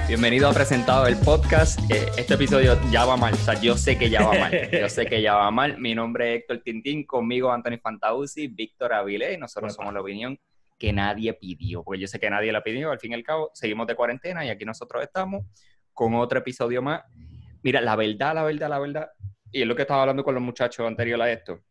Bienvenido a Presentado el Podcast. Este episodio ya va mal, o sea, yo sé que ya va mal, Mi nombre es Héctor Tintín, conmigo Anthony Fantauci, Víctor Avilés, y nosotros somos la opinión que nadie pidió, porque yo sé que nadie la pidió, al fin y al cabo, seguimos de cuarentena y aquí nosotros estamos con otro episodio más. Mira, la verdad, y es lo que estaba hablando con los muchachos anterior a esto,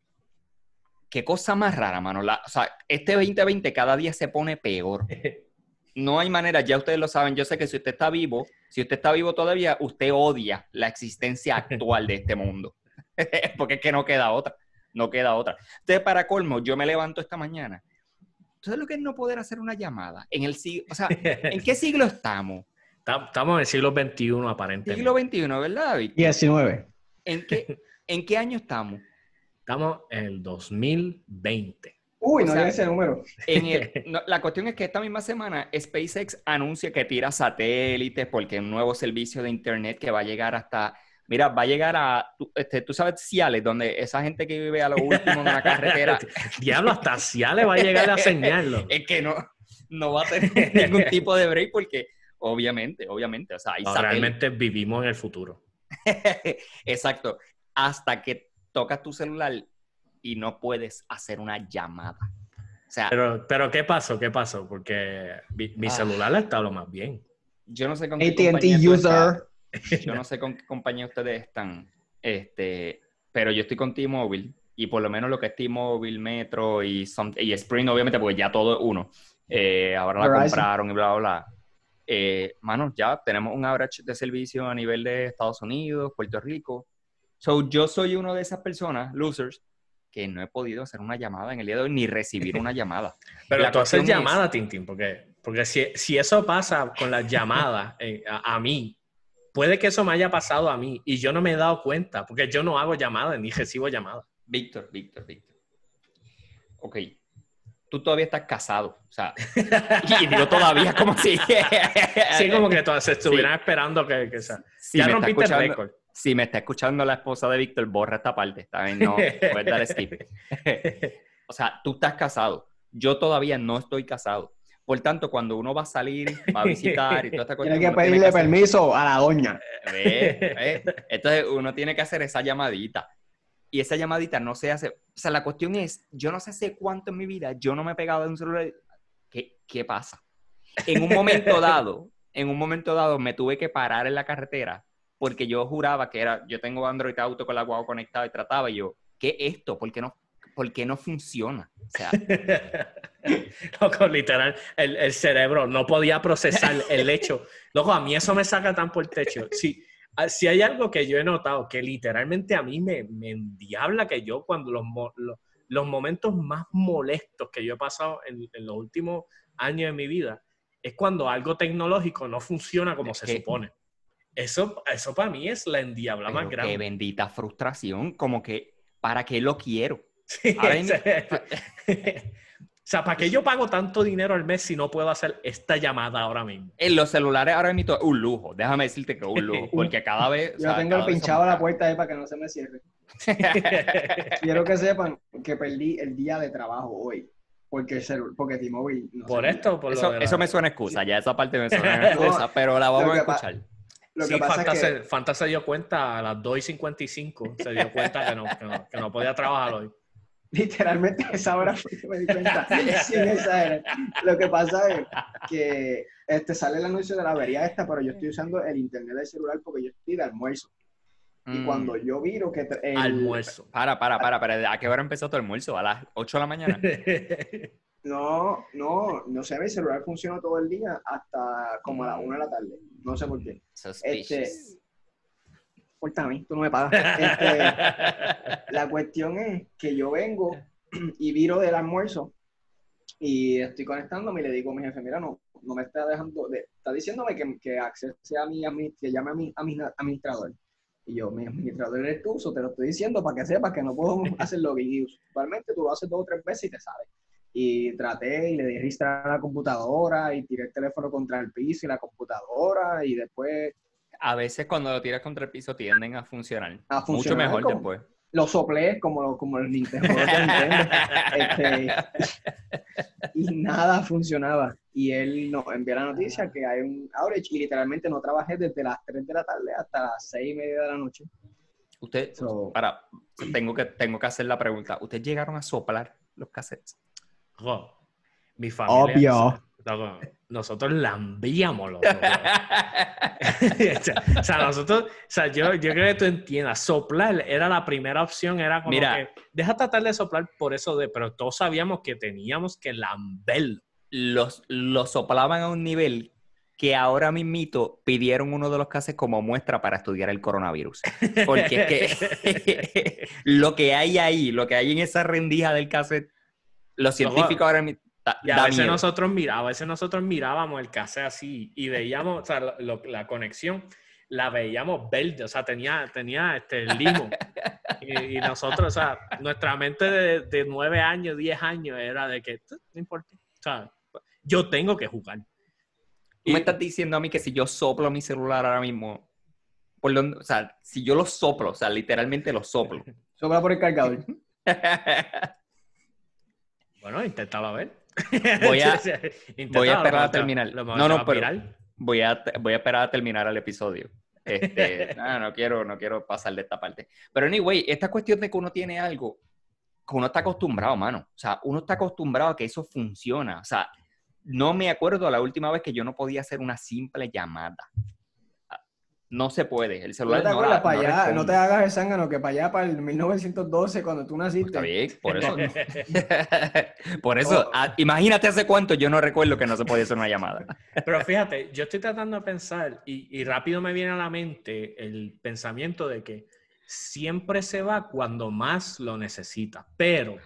qué cosa más rara, mano. O sea, este 2020 cada día se pone peor. No hay manera, ya ustedes lo saben, yo sé que si usted está vivo todavía, usted odia la existencia actual de este mundo. Porque es que no queda otra. Entonces, para colmo, yo me levanto esta mañana. ¿Sabes lo que es no poder hacer una llamada? O sea, ¿en qué siglo estamos? Estamos en el siglo XXI, aparentemente. Siglo XXI, ¿verdad, Víctor? 19. ¿En qué año estamos? Estamos en el 2020. Uy, no sea, diga ese número. La cuestión es que esta misma semana SpaceX anuncia que tira satélites porque es un nuevo servicio de internet que va a llegar hasta... Mira, va a llegar a... tú sabes, Ciales, donde esa gente que vive a lo último de una carretera... Diablo, hasta Ciales va a llegar a señalarlo. Es que no va a tener ningún tipo de break porque, obviamente, o sea, hay satélites. Realmente vivimos en el futuro. Exacto. Hasta que tocas tu celular y no puedes hacer una llamada. O sea, pero ¿qué pasó? Porque mi celular está lo más bien. Yo no sé con qué AT&T user. Yo no sé con qué compañía ustedes están, pero yo estoy con T-Mobile y por lo menos lo que es T-Mobile, Metro y Sprint, obviamente, porque ya todo es uno. Ahora la compraron y bla, bla, bla. Mano, ya tenemos un average de servicio a nivel de Estados Unidos, Puerto Rico. So, yo soy uno de esas personas, losers, que no he podido hacer una llamada en el día de hoy ni recibir una llamada. Pero tú haces llamada, Tintín, porque si eso pasa con las llamadas a mí, puede que eso me haya pasado a mí y yo no me he dado cuenta, porque yo no hago llamadas ni recibo llamadas. Víctor. Ok, tú todavía estás casado, o sea, y digo todavía como si... Sí, como que se estuvieran esperando que sea. Sí, ya rompiste el récord. Si me está escuchando la esposa de Víctor, borra esta parte, está bien, no, puedes dar skip. O sea, tú estás casado, yo todavía no estoy casado. Por tanto, cuando uno va a salir, va a visitar y toda esta cuestión... Tiene que pedirle permiso a la doña. Entonces, uno tiene que hacer esa llamadita. Y esa llamadita no se hace... O sea, la cuestión es, yo no sé hace cuánto en mi vida yo no me he pegado de un celular. ¿Qué pasa? En un momento dado, me tuve que parar en la carretera porque yo juraba que yo tengo Android Auto con la guagua conectado y trataba y yo, ¿qué es esto? ¿Por qué no funciona? O sea... Loco, literal, el cerebro no podía procesar el hecho. Loco, a mí eso me saca tan por el techo. Si hay algo que yo he notado, que literalmente a mí me endiabla, que yo cuando los momentos más molestos que yo he pasado en los últimos años de mi vida, es cuando algo tecnológico no funciona como se supone. Eso para mí es la endiabla más grande. Qué bendita frustración, como que, ¿para qué lo quiero? Sí, o sea, ¿para qué yo pago tanto dinero al mes si no puedo hacer esta llamada ahora mismo? En los celulares ahora mismo es un lujo. Déjame decirte que es un lujo. Porque cada vez... Yo tengo pinchado a la puerta ahí para que no se me cierre. Quiero que sepan que perdí el día de trabajo hoy. Porque T-Mobile... No por sé esto, por eso me suena excusa. Ya esa parte me suena excusa, pero la vamos a escuchar. Lo que pasa es que... Fanta se dio cuenta a las 2:55. Se dio cuenta que no podía trabajar hoy. Literalmente a esa hora fue que me di cuenta. Sin exagerar. Lo que pasa es que sale el anuncio de la avería esta, pero yo estoy usando el internet del celular porque yo estoy de almuerzo. Y cuando yo viro que... Almuerzo. Para. ¿A qué hora empezó tu almuerzo? ¿A las 8 de la mañana? No sé, mi celular funciona todo el día hasta como a las 1 de la tarde. No sé por qué. Cuéntame, tú no me pagas. La cuestión es que yo vengo y viro del almuerzo y estoy conectándome y le digo a mi jefe, mira, no me está dejando, está diciéndome que accese que llame a mi administrador. Y yo, mi administrador eres tú, te lo estoy diciendo para que sepas que no puedo hacer login. Y usualmente tú lo haces 2 o 3 veces y te sale. Y traté y le di registrar a la computadora y tiré el teléfono contra el piso y la computadora y después... A veces cuando lo tiras contra el piso tienden a funcionar mucho mejor después. Lo soplé como el Nintendo. Y nada funcionaba. Y él nos envió la noticia que hay un outage y literalmente no trabajé desde las 3 de la tarde hasta las 6:30 de la noche. Tengo que hacer la pregunta. ¿Ustedes llegaron a soplar los cassettes? Oh, mi familia... Obvio. Nosotros lambíamos los o sea, nosotros... O sea, yo creo que tú entiendas. Soplar era la primera opción. Era como que... Deja tratar de soplar por eso pero todos sabíamos que teníamos que lamberlo. Los soplaban a un nivel que ahora mismito pidieron uno de los cassettes como muestra para estudiar el coronavirus. Porque es que lo que hay ahí, lo que hay en esa rendija del cassette, los científicos ahora mismo... Y a veces nosotros mirábamos el cassette así y veíamos, o sea, la conexión la veíamos verde, o sea, tenía limo. Y nosotros, o sea, nuestra mente de 9 años, 10 años era de que, no importa, o sea, yo tengo que jugar. Tú me estás diciendo a mí que si yo soplo mi celular ahora mismo, o sea, si yo lo soplo, o sea, literalmente lo soplo. Sopla por el cargador. Bueno, inténtalo a ver. Voy a esperar a terminar. No, pero voy a esperar a terminar el episodio. No quiero pasar de esta parte. Pero anyway, esta cuestión de que uno tiene algo que uno está acostumbrado, mano. O sea, uno está acostumbrado a que eso funciona. O sea, no me acuerdo la última vez que yo no podía hacer una simple llamada. No se puede. El celular no para allá, no te hagas el zángano, que para allá, para el 1912, cuando tú naciste. Está bien, por eso. Por eso, imagínate hace cuánto yo no recuerdo que no se podía hacer una llamada. Pero fíjate, yo estoy tratando de pensar y rápido me viene a la mente el pensamiento de que siempre se va cuando más lo necesita. Pero,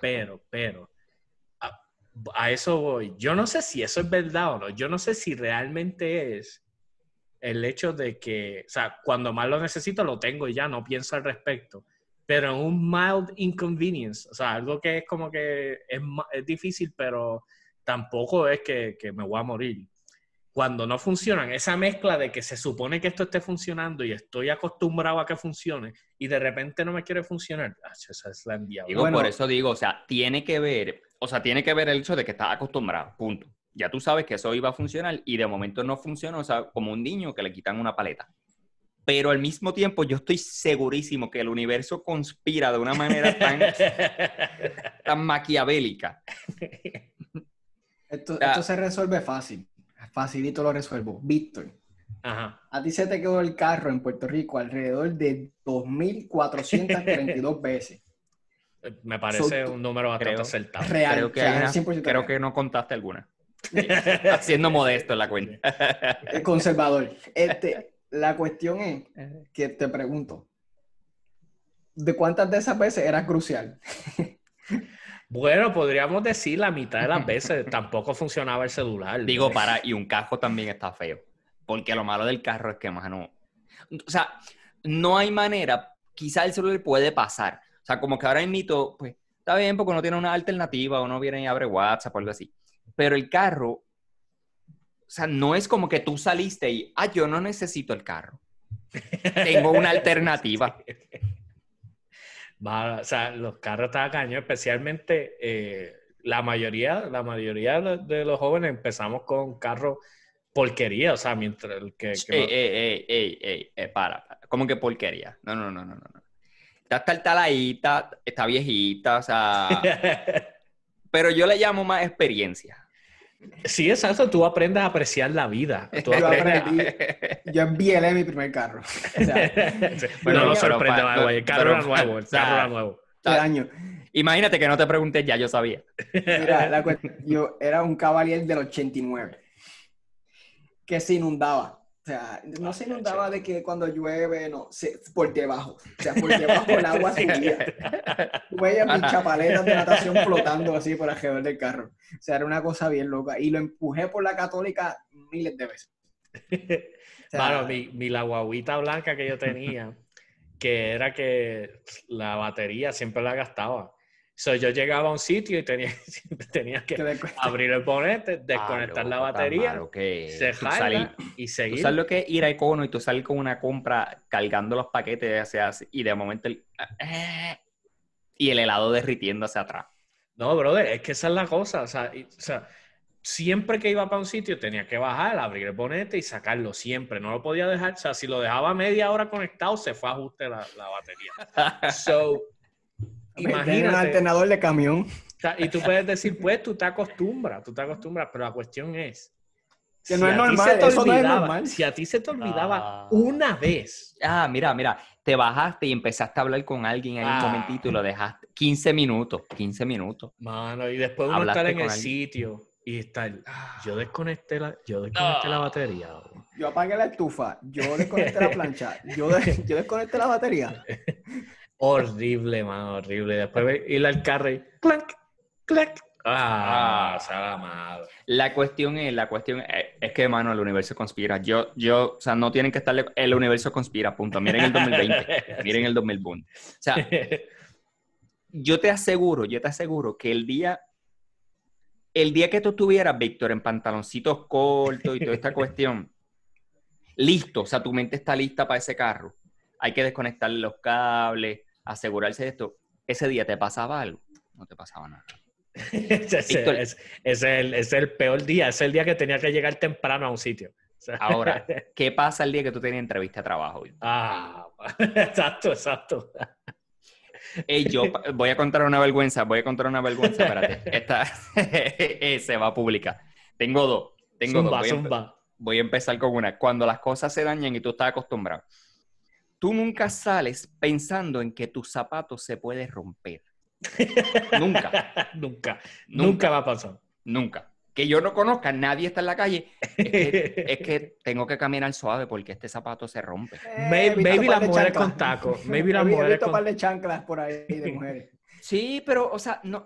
a eso voy. Yo no sé si eso es verdad o no. Yo no sé si realmente es el hecho de que, o sea, cuando más lo necesito lo tengo y ya no pienso al respecto. Pero en un mild inconvenience, o sea, algo que es como que es difícil, pero tampoco es que me voy a morir. Cuando no funcionan, esa mezcla de que se supone que esto esté funcionando y estoy acostumbrado a que funcione y de repente no me quiere funcionar, esa es la enviada. Por eso digo, o sea, tiene que ver el hecho de que estás acostumbrado, punto. Ya tú sabes que eso iba a funcionar y de momento no funciona, o sea, como un niño que le quitan una paleta. Pero al mismo tiempo yo estoy segurísimo que el universo conspira de una manera tan maquiavélica. Esto se resuelve fácil. Facilito lo resuelvo. Víctor, ajá. A ti se te quedó el carro en Puerto Rico alrededor de 2,432 veces. Me parece un número bastante acertado. Real. Creo que no contaste alguna. Siendo modesto en la cuenta. Conservador. La cuestión es que te pregunto, ¿de cuántas de esas veces era crucial? Bueno, podríamos decir la mitad de las veces tampoco funcionaba el celular. Digo, y un carro también está feo. Porque lo malo del carro es que, mano, o sea, no hay manera, quizá el celular puede pasar. O sea, como que ahora mismo, pues, está bien porque uno tiene una alternativa, uno viene y abre WhatsApp o algo así. Pero el carro, o sea, no es como que tú saliste y, yo no necesito el carro. Tengo una alternativa. O sea, los carros estaban cañón, especialmente la mayoría de los jóvenes empezamos con carros porquería, o sea, mientras el que para. ¿Cómo que porquería? No. Está taladita, está viejita, o sea... Pero yo le llamo más experiencia. Sí, exacto. Tú aprendes a apreciar la vida. Yo envié mi primer carro. O sea, bueno, no sorprende, güey. El carro era nuevo. El carro era nuevo. Año. Imagínate que no te pregunté, ya yo sabía. Mira, yo era un Cavalier del 89 que se inundaba. O sea, no se inundaba de que cuando llueve, no, por debajo. O sea, por debajo el agua subía. Tú veías mis chapaletas de natación flotando así por alrededor del carro. O sea, era una cosa bien loca. Y lo empujé por la Católica miles de veces. O sea, la guaguita blanca que yo tenía, que era que la batería siempre la gastaba. So, yo llegaba a un sitio y tenía que abrir el bonete, desconectar la batería, cerrarla y seguir. ¿Tú sabes lo que es ir a Econo y tú salir con una compra cargando los paquetes y de momento Y el helado derritiéndose atrás. No, brother, es que esa es la cosa. O sea, siempre que iba para un sitio tenía que bajar, abrir el bonete y sacarlo siempre. No lo podía dejar. O sea, si lo dejaba media hora conectado, se fue a ajuste la batería. So, Imagínate. Un alternador de camión. O sea, y tú puedes decir, pues, tú te acostumbras, pero la cuestión es que no es normal, eso no es normal. Si a ti se te olvidaba una vez. Mira, te bajaste y empezaste a hablar con alguien ahí un momentito y lo dejaste. 15 minutos. Mano, y después uno estar en el sitio y estar, yo desconecté la batería. Yo apagué la estufa, yo desconecté la plancha, yo desconecté la batería. Horrible, mano, horrible. Después ir al carro y clank, clank. Salamado. La cuestión es que, mano, el universo conspira. O sea, no tienen que estar... El universo conspira, punto. Miren el 2020. Miren el 2020. O sea, yo te aseguro que el día que tú estuvieras, Víctor, en pantaloncitos cortos y toda esta cuestión, listo, o sea, tu mente está lista para ese carro. Hay que desconectarle los cables, asegurarse de esto. Ese día te pasaba algo, no te pasaba nada. Es el peor día, es el día que tenía que llegar temprano a un sitio. Ahora, ¿qué pasa el día que tú tenías entrevista de trabajo? Exacto. Yo voy a contar una vergüenza, espérate. Esta se va a publicar. Tengo dos. Voy a empezar con una. Cuando las cosas se dañan y tú estás acostumbrado. Tú nunca sales pensando en que tu zapato se puede romper. Nunca va a pasar. Nunca. Que yo no conozca, nadie está en la calle. Es que tengo que caminar suave porque este zapato se rompe. Maybe las mujeres con tacos. Maybe las mujeres con... par de chanclas por ahí de mujeres. Sí, pero, o sea, no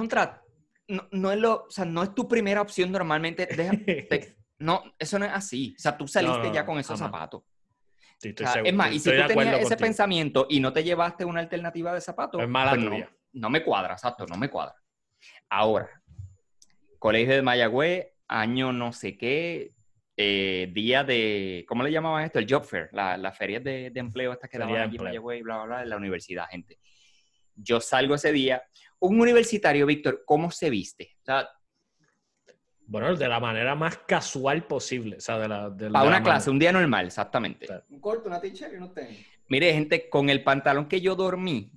es tu primera opción normalmente. No, eso no es así. O sea, tú saliste ya con esos zapatos. Sí, es más, y si tú tenías ese pensamiento y no te llevaste una alternativa de zapatos, es mala tuya. No me cuadra, exacto, no me cuadra. Ahora, Colegio de Mayagüez, año no sé qué, día de, ¿cómo le llamaban esto? El Job Fair, las ferias de empleo estas que daban allí en Mayagüez y bla, bla, bla, en la universidad, gente. Yo salgo ese día. Un universitario, Víctor, ¿cómo se viste? O sea, bueno, de la manera más casual posible. O sea, para una clase, un día normal, exactamente. Un corto, una t-shirt y unos tenis. Mire, gente, con el pantalón que yo dormí,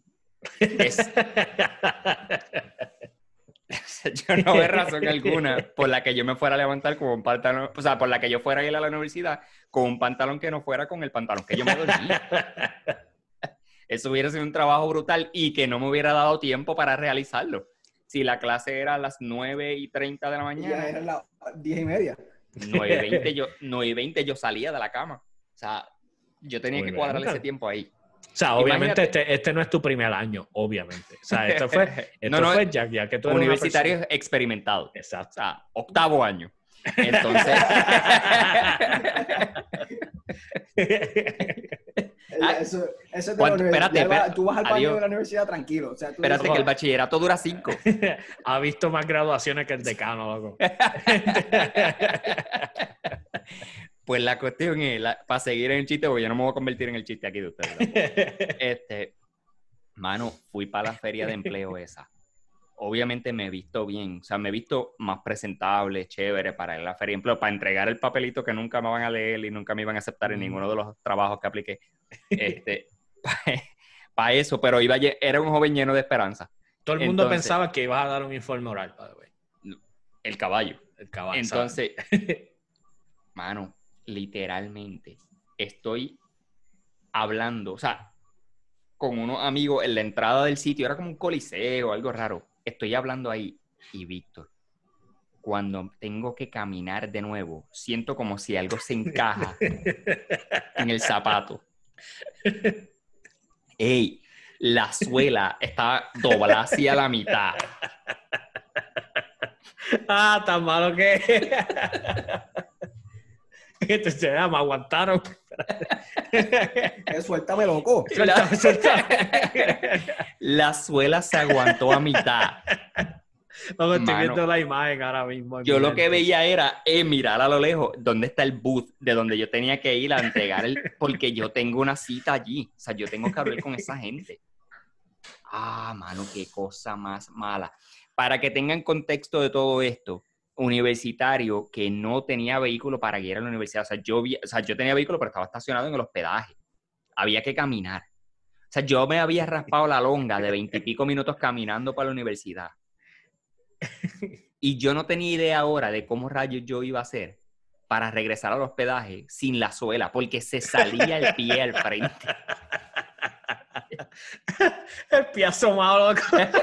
yo no veo razón alguna por la que yo me fuera a levantar con un pantalón, o sea, por la que yo fuera a ir a la universidad con un pantalón que no fuera con el pantalón que yo me dormí. Eso hubiera sido un trabajo brutal y que no me hubiera dado tiempo para realizarlo. Si la clase era a las 9:30 de la mañana. Ya eran las 10:30. 9:20 yo salía de la cama. O sea, yo tenía que cuadrarle ese tiempo ahí. O sea, obviamente este no es tu primer año, obviamente. O sea, esto fue ya que tú eres universitario experimentado. Exacto. O sea, 8º año. Entonces... Eso es de la universidad. Tú vas al baño de la universidad tranquilo. O sea, espérate que el bachillerato dura 5. Ha visto más graduaciones que el decano, loco. Pues la cuestión es, para seguir en el chiste, porque yo no me voy a convertir en el chiste aquí de ustedes. Mano, fui para la feria de empleo esa. Obviamente me he visto bien, o sea, me he visto más presentable, chévere para ir a la feria de empleo, para entregar el papelito que nunca me van a leer y nunca me iban a aceptar en ninguno de los trabajos que apliqué. Para eso, pero era un joven lleno de esperanza. Todo el mundo pensaba que ibas a dar un informe oral, by the way. El caballo. Entonces, ¿sabes? Mano, literalmente estoy hablando, o sea, con unos amigos en la entrada del sitio, era como un coliseo, algo raro. Estoy hablando ahí y Víctor, cuando tengo que caminar de nuevo, siento como si algo se encaja en el zapato. Ey, la suela está doblada hacia la mitad. Tan malo que se me aguantaron. Suéltame, loco. Suéltame. La suela se aguantó a mitad. No, estoy viendo la imagen ahora mismo. Yo lo que veía era mirar a lo lejos dónde está el booth de donde yo tenía que ir a entregar porque yo tengo una cita allí. O sea, yo tengo que hablar con esa gente. Mano, qué cosa más mala. Para que tengan contexto de todo esto, universitario que no tenía vehículo para ir a la universidad. O sea, yo tenía vehículo, pero estaba estacionado en el hospedaje. Había que caminar. O sea, yo me había raspado la longa de 20 y pico minutos caminando para la universidad. Y yo no tenía idea ahora de cómo rayos yo iba a hacer para regresar al hospedaje sin la suela, porque se salía el pie al frente. El pie asomado, loco.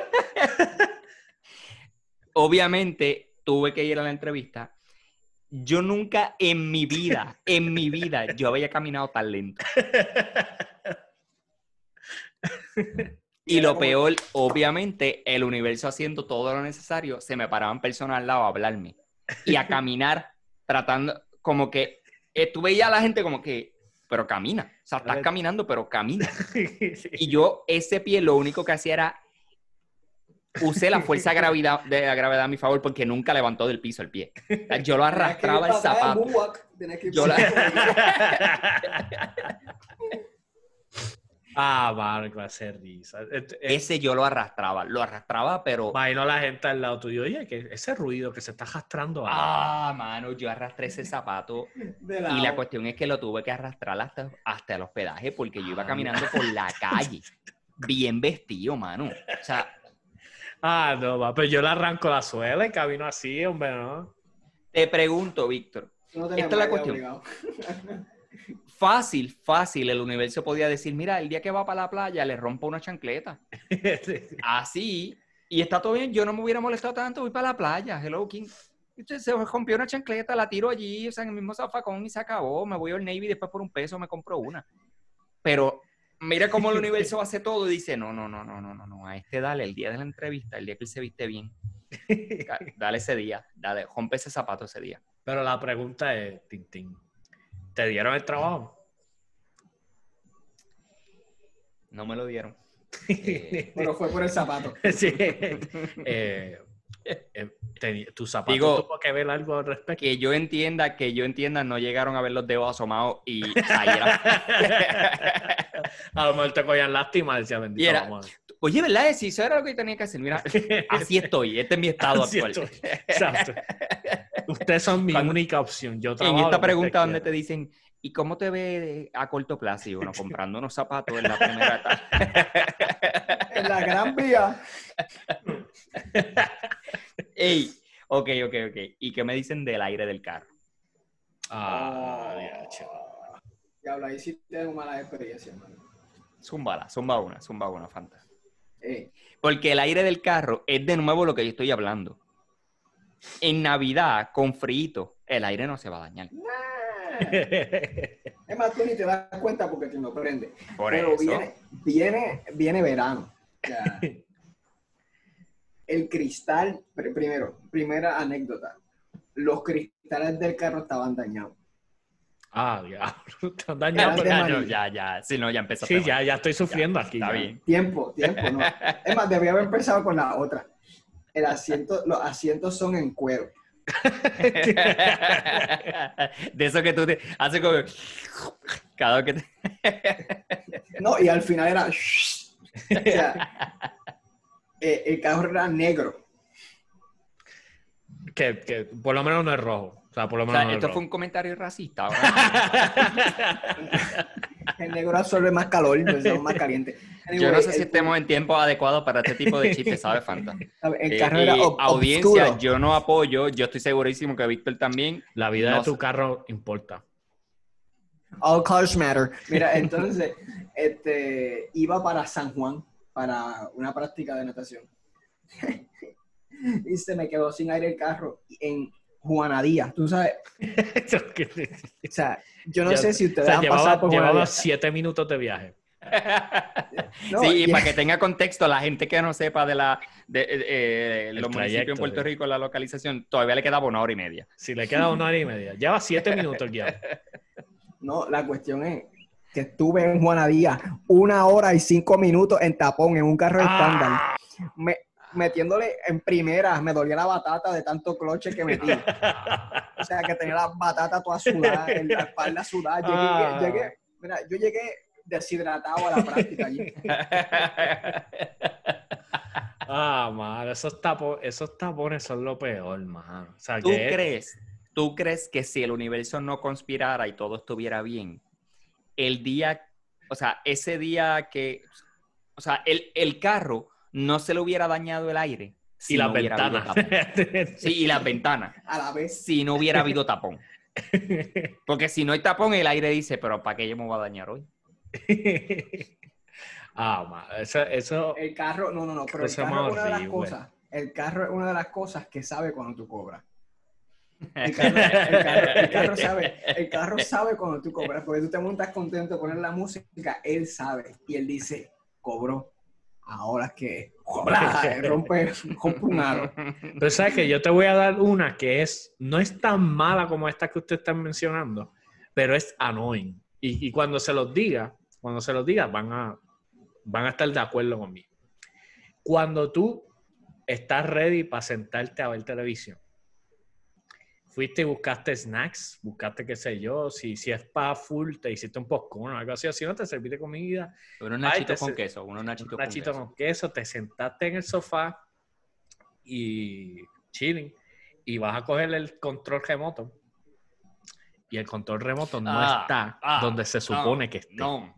Obviamente, tuve que ir a la entrevista. Yo nunca en mi vida, yo había caminado tan lento. Y lo peor, obviamente, el universo haciendo todo lo necesario, se me paraban personas al lado a hablarme y a caminar, tratando, como que, tú veías a la gente como que, pero camina, o sea, estás caminando, pero camina. Y yo, ese pie, lo único que hacía era, usé la fuerza de la gravedad a mi favor porque nunca levantó del piso el pie. Yo lo arrastraba el zapato. Mano, que va a ser risa. Ese yo lo arrastraba, pero... Imagino a la gente al lado tuyo, oye, que ese ruido que se está arrastrando. Mano, yo arrastré ese zapato y la cuestión es que lo tuve que arrastrar hasta el hospedaje porque yo iba caminando por la calle, bien vestido, mano. O sea... no, pero yo le arranco la suela y camino así, hombre, ¿no? Te pregunto, Víctor, esta es la cuestión. Fácil, el universo podía decir, mira, el día que va para la playa le rompo una chancleta. Así, y está todo bien, yo no me hubiera molestado tanto, voy para la playa, hello, King. Se rompió una chancleta, la tiro allí, o sea, en el mismo zafacón y se acabó, me voy al Navy y después por $1 me compro una. Pero mira cómo el universo hace todo y dice, no, a este dale, el día de la entrevista, el día que él se viste bien, dale ese día, rompe ese zapato ese día. Pero la pregunta es, Tintín, ¿te dieron el trabajo? No me lo dieron. Pero fue por el zapato. Sí. ¿Tu zapato tuvo que ver algo al respecto? Que yo entienda, no llegaron a ver los dedos asomados y ahí era. A lo mejor te cogían lástima, decía bendito. Era, oye, ¿verdad? Si eso era lo que tenía que hacer. Mira, así estoy. Este es mi estado actual. Exacto. Ustedes son mi única opción. Yo en esta pregunta donde te dicen, ¿y cómo te ve a corto plazo? Y uno comprando unos zapatos en la primera etapa. En la Gran Vía. Ey, ok. ¿Y qué me dicen del aire del carro? Diablo, ahí sí tengo malas experiencias, hermano. Zumba una, Fanta. Porque el aire del carro es de nuevo lo que yo estoy hablando. En Navidad, con frío, el aire no se va a dañar. Es más, tú ni te das cuenta porque te lo prende. Pero eso. Viene verano. O sea, el cristal, primera anécdota. Los cristales del carro estaban dañados. Diablo. Están dañados. Ya. Si no, ya empezó. Sí, ya estoy sufriendo aquí. Está bien. Tiempo, no. Es más, debía haber empezado con la otra. Los asientos son en cuero. De eso que tú te haces como cada vez que No, y al final era o sea, el carro era negro. Que por lo menos no es rojo. O sea, por lo menos no esto es fue un comentario racista. El negro absorbe más calor, entonces es más caliente. Anyway, yo no sé si estemos en tiempo adecuado para este tipo de chistes, ¿sabes, Fanta? El carro era audiencia, obscuro. yo no apoyo, yo estoy segurísimo que Víctor también. La vida de tu carro importa. All cars matter. Mira, entonces, iba para San Juan para una práctica de natación. Y se me quedó sin aire el carro en Juanadía, ¿tú sabes? O sea, yo no sé si ustedes han pasado por Juanadía. Llevaba 7 minutos de viaje. No, sí, y para que tenga contexto, la gente que no sepa de los municipios en Puerto Rico, la localización, todavía le quedaba 1 hora y media. Sí, le queda 1 hora y media. Lleva 7 minutos el viaje. No, la cuestión es que estuve en Juanadía 1 hora y 5 minutos en tapón, en un carro estándar. Metiéndole en primera, me dolía la batata de tanto cloche que metí. O sea, que tenía la batata toda sudada, la espalda sudada. Yo llegué deshidratado a la práctica allí. Mano, esos tapones son lo peor, mano. O sea, ¿Tú crees que si el universo no conspirara y todo estuviera bien, el día, o sea, ese día que, o sea, el carro no se le hubiera dañado el aire si y las no hubiera habido ventanas. tapón? Sí, y las ventanas. A la vez. Si no hubiera habido tapón. Porque si no hay tapón, el aire dice, pero ¿para qué yo me voy a dañar hoy? Mano, eso... El carro, no, pero el Eso carro es es una de las horrible. cosas. El carro es una de las cosas que sabe cuando tú cobras. El carro sabe cuando tú cobras, porque tú te montas contento, poner la música, él sabe. Y él dice, cobró. Ahora que rompe un aro. Pero sabes que yo te voy a dar una que no es tan mala como esta que usted está mencionando, pero es annoying. Y cuando se los diga, van a estar de acuerdo conmigo. Cuando tú estás ready para sentarte a ver televisión, fuiste y buscaste snacks, buscaste qué sé yo, si es para full, te hiciste un popcorn o algo así, o si no te serviste comida. Unos nachitos con queso, unos nachitos con queso, te sentaste en el sofá y chilling, y vas a coger el control remoto. Y el control remoto no está donde se supone que esté. No.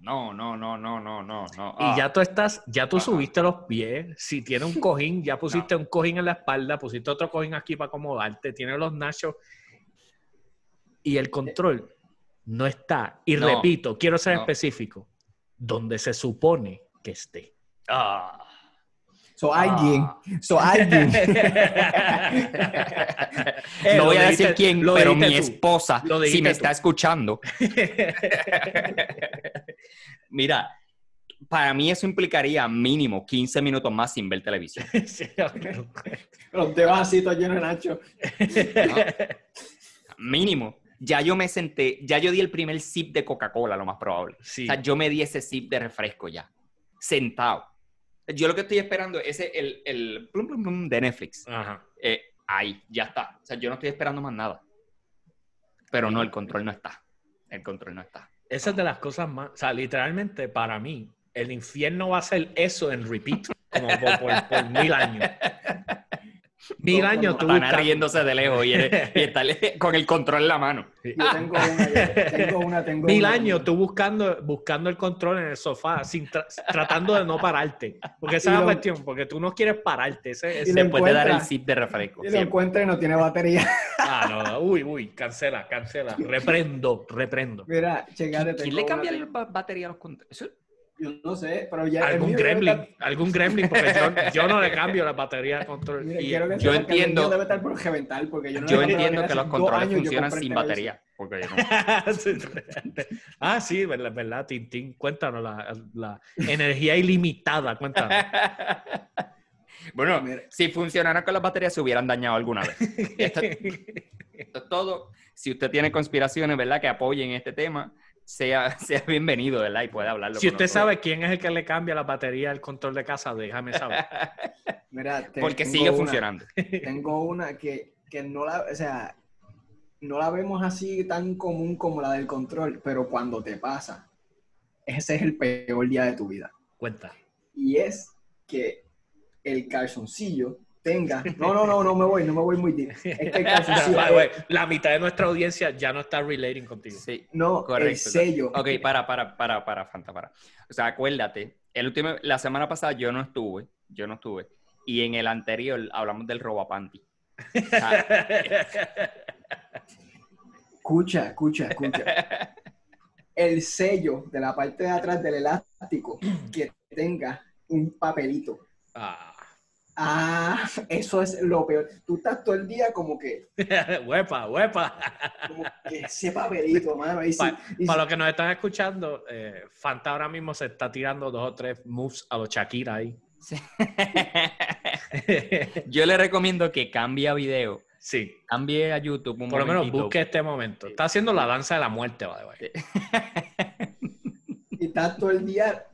Y ya tú subiste los pies. Si tiene un cojín, ya pusiste un cojín en la espalda, pusiste otro cojín aquí para acomodarte, tiene los nachos. Y el control no está. Y repito, quiero ser específico, donde se supone que esté. Alguien. No voy a decir quién, pero mi esposa, si me está escuchando. Mira, para mí eso implicaría mínimo 15 minutos más sin ver televisión. Los dedos así, todo lleno de nacho. Mínimo. Ya yo me senté, ya yo di el primer sip de Coca-Cola, lo más probable. Sí. O sea, yo me di ese sip de refresco ya, sentado. Yo lo que estoy esperando es el plum plum plum de Netflix. Ajá. Ahí, ya está. O sea, yo no estoy esperando más nada. Pero no, el control no está. Esa es de las cosas más... O sea, literalmente, para mí, el infierno va a ser eso en repeat, como por 1000 años. 1000 años tú Van riéndose de lejos y estar con el control en la mano. Yo tengo una. 1000 años tú buscando el control en el sofá, tratando de no pararte. Porque esa es la cuestión, porque tú no quieres pararte. Después de dar el sip de refresco. Y lo encuentra y no tiene batería. No. Uy, cancela. Reprendo. Mira, checate. ¿Quién le cambia la batería a los controles? Yo no sé, pero ya... Algún gremlin, porque yo no le cambio la batería al control. Mira, yo entiendo... debe estar por reventar, porque yo entiendo que los controles funcionan sin batería. Porque yo no. Sí, verdad, Tintín. Cuéntanos la energía ilimitada, cuéntanos. Bueno, si funcionara con las baterías se hubieran dañado alguna vez. Esto es todo. Si usted tiene conspiraciones, ¿verdad?, que apoyen este tema, sea bienvenido, ¿verdad? Y puede hablarlo. Si usted sabe quién es el que le cambia la batería al control de casa, déjame saber. Mira, porque sigue funcionando. Tengo una que no la... O sea, no la vemos así tan común como la del control, pero cuando te pasa, ese es el peor día de tu vida. Cuenta. Y es que el calzoncillo tenga... No me voy muy deep. Es que el calzoncillo... La mitad de nuestra audiencia ya no está relating contigo. Sí, no, correcto. El sello. Ok, para, Fanta, para. O sea, acuérdate, la semana pasada yo no estuve, y en el anterior hablamos del robapanty. O sea, Escucha. El sello de la parte de atrás del elástico que tenga un papelito. Eso es lo peor. Tú estás todo el día como que... ¡Huepa! Como que ese papelito, mano. Para los que nos están escuchando, Fanta ahora mismo se está tirando 2 o 3 moves a los Shakira ahí. Sí. Yo le recomiendo que cambie a video. Sí. Cambie a YouTube un Por lo menos momentito. busque este momento. Está haciendo la danza de la muerte, by the way. Y está todo el día...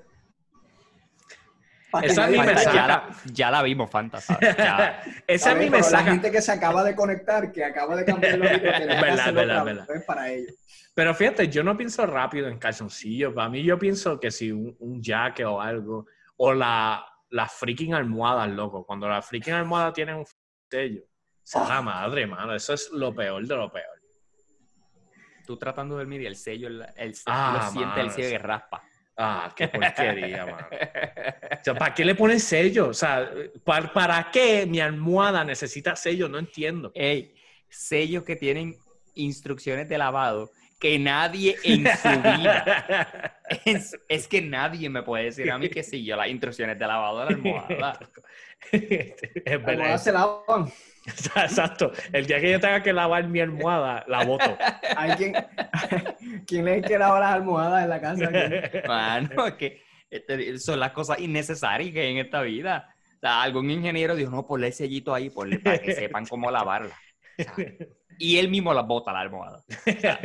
Esa a mí me saca. Ya la vimos, Fanta, ¿sabes? Esa a mí me saca. La gente que se acaba de conectar, que acaba de cambiar los videos, que verdad. Es para ellos. Pero fíjate, yo no pienso rápido en calzoncillos. Para mí yo pienso que si un jacket o algo, o la las freaking almohadas, loco. Cuando las freaking almohadas tienen un sello. La madre, mano. Eso es lo peor de lo peor. Tú tratando de dormir y el sello, tú Ah, lo sientes, el mano, sello que raspa. Ah, qué porquería, mano. O sea, ¿para qué le ponen sello? O sea, ¿para qué mi almohada necesita sello? No entiendo. Ey, sellos que tienen instrucciones de lavado que nadie en su vida... Es que nadie me puede decir a mí que siguió las instrucciones de lavado de la almohada. Es Las verdad. almohadas se lavan. Exacto. El día que yo tenga que lavar mi almohada, la boto. ¿Quién es el que lava las almohadas en la casa? Mano, es que son las cosas innecesarias que hay en esta vida. O sea, algún ingeniero dijo, no, ponle el sellito ahí para que sepan cómo lavarla. O sea, y él mismo las bota la almohada. O sea,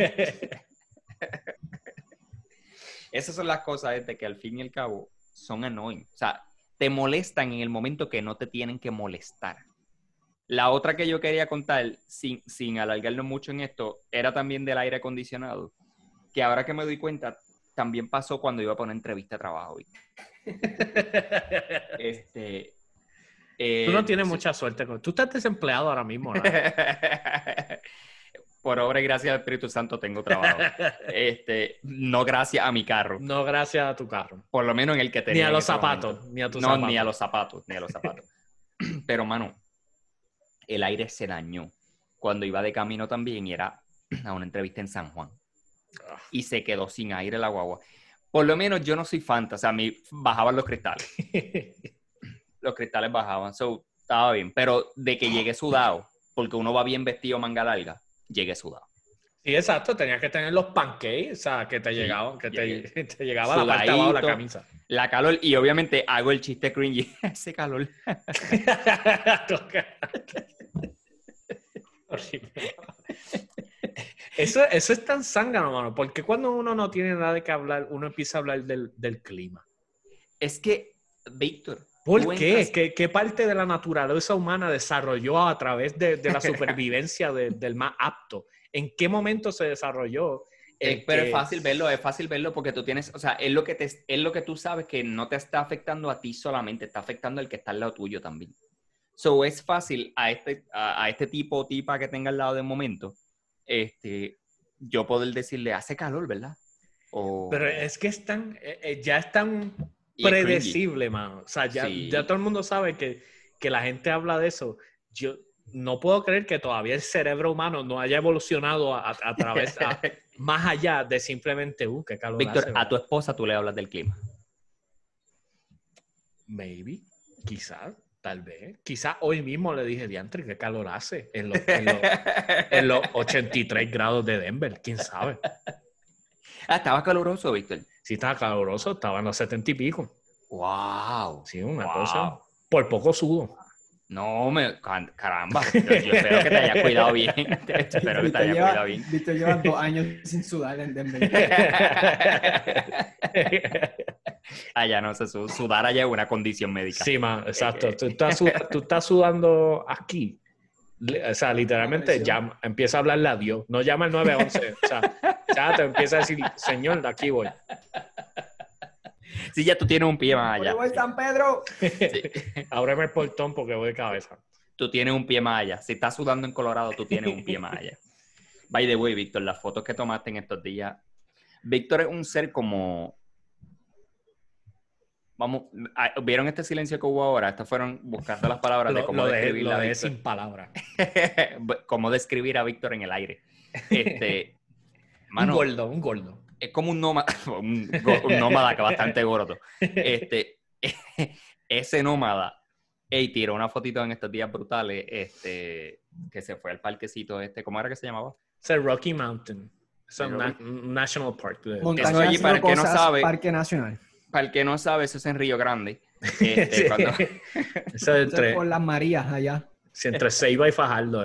esas son las cosas de que al fin y al cabo son annoying. O sea, te molestan en el momento que no te tienen que molestar. La otra que yo quería contar, sin alargarnos mucho en esto, era también del aire acondicionado. Que ahora que me doy cuenta, también pasó cuando iba a poner entrevista de trabajo. Tú no tienes mucha suerte. Tú estás desempleado ahora mismo, ¿no? Por obra y gracia del Espíritu Santo tengo trabajo. No gracias a mi carro. No gracias a tu carro. Por lo menos en el que tenía. Ni a en los ese zapatos. momento. Ni a tus no, zapatos. ni a los zapatos. Pero, mano, el aire se dañó cuando iba de camino también y era a una entrevista en San Juan. Y se quedó sin aire la guagua. Por lo menos yo no soy fanta. O sea, a mí bajaban los cristales. Los cristales bajaban. So, estaba bien. Pero de que llegué sudado, porque uno va bien vestido manga larga, llegué sudado. Sí, exacto. Tenías que tener los pancakes, o sea, que te llegaban, que te llegaba la parte de abajo de la camisa. La calor, y obviamente hago el chiste cringy. Ese calor. Eso es tan zángano, mano. Porque cuando uno no tiene nada de qué hablar, uno empieza a hablar del clima. Es que, Víctor, ¿por qué? ¿Qué parte de la naturaleza humana desarrolló a través de la supervivencia del más apto? ¿En qué momento se desarrolló? Pero es fácil verlo porque tú tienes, o sea, es lo que tú sabes que no te está afectando a ti solamente, está afectando al que está al lado tuyo también. So, es fácil a este tipo o tipa que tenga al lado de momento, yo poder decirle, hace calor, ¿verdad? Pero es que ya es tan predecible, mano. O sea, ya todo el mundo sabe que la gente habla de eso. Yo no puedo creer que todavía el cerebro humano no haya evolucionado a través, más allá de simplemente, qué calor Víctor, hace, a tu esposa tú le hablas del clima. Maybe, quizás. Tal vez. Quizás hoy mismo le dije, diantre, qué calor hace en los 83 grados de Denver. ¿Quién sabe? Estaba caluroso, Víctor. Sí, estaba caluroso. Estaba en los 70 y pico. ¡Wow! Sí, una cosa. Por poco sudo. No, caramba. Yo espero que te hayas cuidado bien. Espero que te hayas cuidado bien. Víctor lleva 2 años sin sudar en Denver. Allá no sé, sudar allá es una condición médica. Sí, man, exacto. Tú estás sudando aquí. O sea, literalmente empieza a hablarle a Dios. No llama al 911. O sea, ya te empieza a decir, Señor, de aquí voy. Sí, ya tú tienes un pie más allá. ¡Voy San Pedro! Sí. Ábreme el portón porque voy de cabeza. Tú tienes un pie más allá. Si estás sudando en Colorado, tú tienes un pie más allá. By the way, Víctor, las fotos que tomaste en estos días. Víctor es un ser como... Vamos, ¿vieron este silencio que hubo ahora? Estas fueron buscando las palabras de cómo describir a Víctor. Sin palabras. Cómo describir a Víctor en el aire. Mano, un gordo. Es como un nómada, un nómada que bastante gordo. Ese nómada, tiró una fotito en estos días brutales, que se fue al parquecito ¿cómo era que se llamaba? Es el Rocky Mountain. Es un National Park. Montañas allí, para el que no sabe, Parque Nacional. Para el que no sabe, eso es en Río Grande. Sí. Eso es por las Marías allá. Sí, entre Ceiba y Fajardo.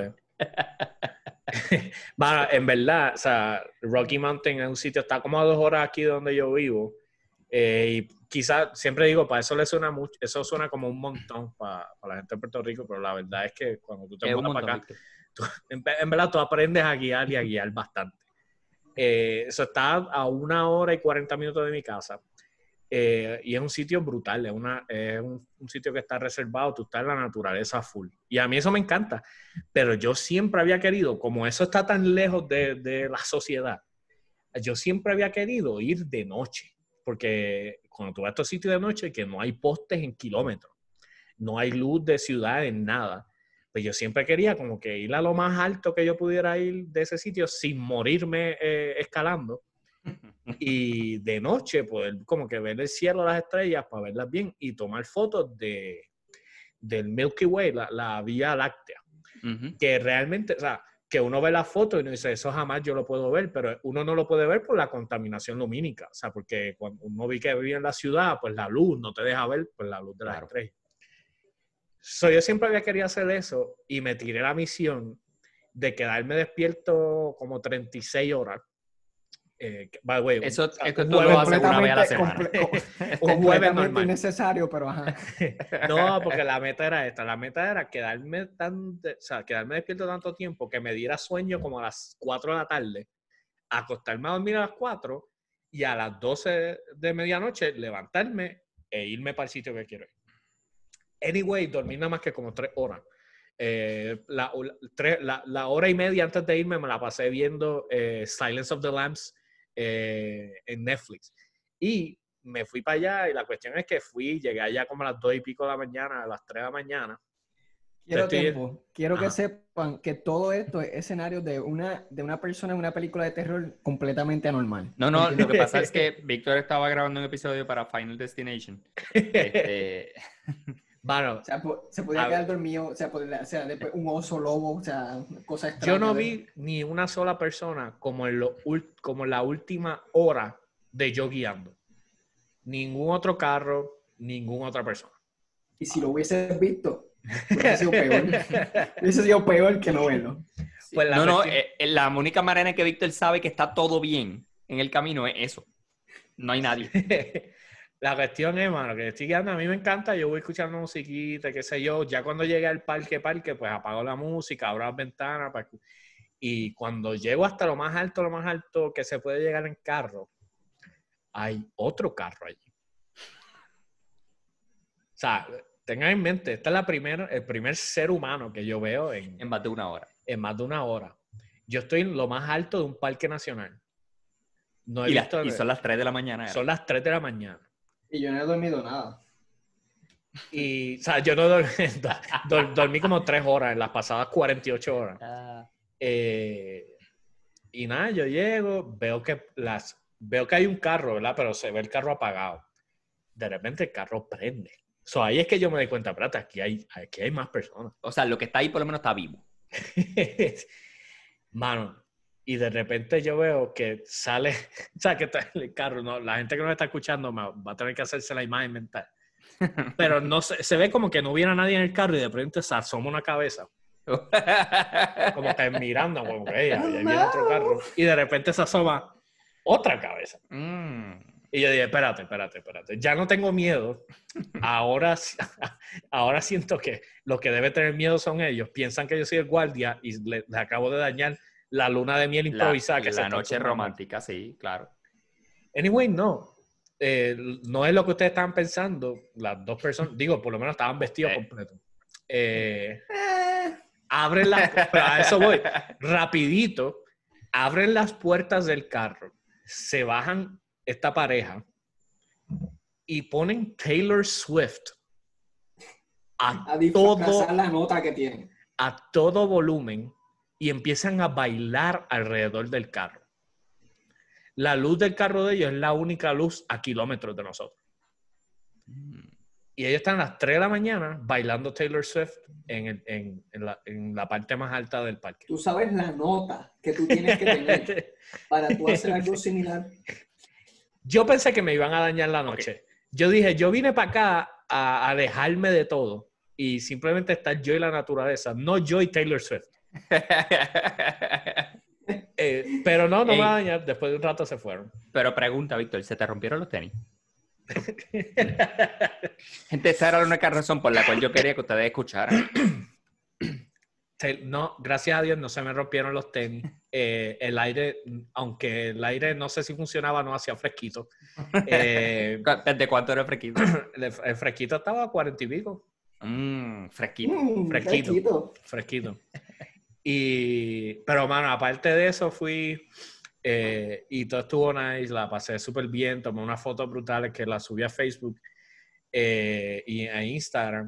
Bueno, en verdad, o sea, Rocky Mountain es un sitio, está como a 2 horas aquí donde yo vivo. Y quizás, siempre digo, para eso le suena mucho, eso suena como un montón para la gente de Puerto Rico, pero la verdad es que cuando tú te mudas para acá, en verdad tú aprendes a guiar y a guiar bastante. Eso está a 1 hora y 40 minutos de mi casa. y es un sitio brutal, es un sitio que está reservado, tú estás en la naturaleza full. Y a mí eso me encanta, pero yo siempre había querido, como eso está tan lejos de la sociedad, yo siempre había querido ir de noche, porque cuando tú vas a estos sitios de noche, que no hay postes en kilómetros, no hay luz de ciudad en nada, pues yo siempre quería como que ir a lo más alto que yo pudiera ir de ese sitio sin morirme escalando. Y de noche poder como que ver el cielo, las estrellas para verlas bien y tomar fotos del Milky Way, la Vía Láctea. Que realmente, o sea, que uno ve la foto y uno dice, eso jamás yo lo puedo ver, pero uno no lo puede ver por la contaminación lumínica, o sea, porque cuando uno vi que vivía en la ciudad, pues la luz no te deja ver pues la luz de las estrellas. Yo siempre había querido hacer eso y me tiré la misión de quedarme despierto como 36 horas. By the way, esto tú lo haces una vez a la semana. Un jueves normal. Innecesario, pero ajá. No, porque la meta era esta. La meta era quedarme despierto tanto tiempo que me diera sueño como a las 4 de la tarde, acostarme a dormir a las 4 y a las 12 de medianoche levantarme e irme para el sitio que quiero ir. Anyway, dormí nada más que como 3 horas. La hora y media antes de irme me la pasé viendo Silence of the Lambs en Netflix. Y me fui para allá y la cuestión es que llegué allá como a las 2 y pico de la mañana, a las 3 de la mañana. Quiero que sepan que todo esto es escenario de una persona en una película de terror completamente anormal. No, lo que pasa es que Víctor estaba grabando un episodio para Final Destination. Bueno, o sea, se podía quedar dormido, o sea, después un oso lobo, o sea, cosas extrañas. Yo no vi ni una sola persona como en la última hora de yo guiando. Ningún otro carro, ninguna otra persona. Y si lo hubieses visto, hubiese sido peor. Hubiese sido peor que no verlo. Sí. Pues la única manera en que Víctor sabe que está todo bien en el camino es eso. No hay nadie. La cuestión es, mano, que estoy guiando, a mí me encanta, yo voy escuchando musiquita, qué sé yo, ya cuando llegue al parque, pues apago la música, abro las ventanas, y cuando llego hasta lo más alto que se puede llegar en carro, hay otro carro allí. O sea, tengan en mente, esta es el primer ser humano que yo veo en más de una hora. En más de una hora. Yo estoy en lo más alto de un parque nacional. Y son las 3 de la mañana. Son las 3 de la mañana. Y yo no he dormido nada. Y, o sea, yo no dormí como 3 horas en las pasadas 48 horas. Y nada, yo llego, veo que hay un carro, ¿verdad? Pero se ve el carro apagado. De repente el carro prende. Ahí es que yo me doy cuenta, espérate, aquí hay más personas. O sea, lo que está ahí por lo menos está vivo. Mano, y de repente yo veo que sale, o sea, que está el carro, ¿no? La gente que nos está escuchando va a tener que hacerse la imagen mental. Pero no se ve como que no hubiera nadie en el carro y de repente se asoma una cabeza. Como que mirando, como que ahí viene otro carro. Y de repente se asoma otra cabeza. Y yo dije, espérate. Ya no tengo miedo. Ahora siento que lo que debe tener miedo son ellos. Piensan que yo soy el guardia y les acabo de dañar la luna de miel improvisada. La noche romántica, sí, claro. Anyway, no. No es lo que ustedes estaban pensando. Las dos personas, digo, por lo menos estaban vestidos completos. Abren pero a eso voy. Rapidito, abren las puertas del carro. Se bajan esta pareja y ponen Taylor Swift a la nota que tiene. A todo volumen y empiezan a bailar alrededor del carro. La luz del carro de ellos es la única luz a kilómetros de nosotros. Y ellos están a las 3 de la mañana bailando Taylor Swift en la parte más alta del parque. Tú sabes la nota que tú tienes que tener para tú hacer algo similar. Yo pensé que me iban a dañar la noche. Okay. Yo dije, yo vine para acá a alejarme de todo y simplemente estar yo y la naturaleza, no yo y Taylor Swift. Pero no me va a dañar. Después de un rato se fueron. Pero pregunta, Víctor, ¿se te rompieron los tenis? Gente, esa era la única razón por la cual yo quería que ustedes escucharan. No, gracias a Dios no se me rompieron los tenis. El aire, aunque el aire no sé si funcionaba, no hacía fresquito. ¿De cuánto era el fresquito? El fresquito estaba a 40 y pico. Fresquito. Fresquito. Pero, mano, aparte de eso fui y todo estuvo nice, la pasé súper bien, tomé unas fotos brutales que las subí a Facebook y a Instagram.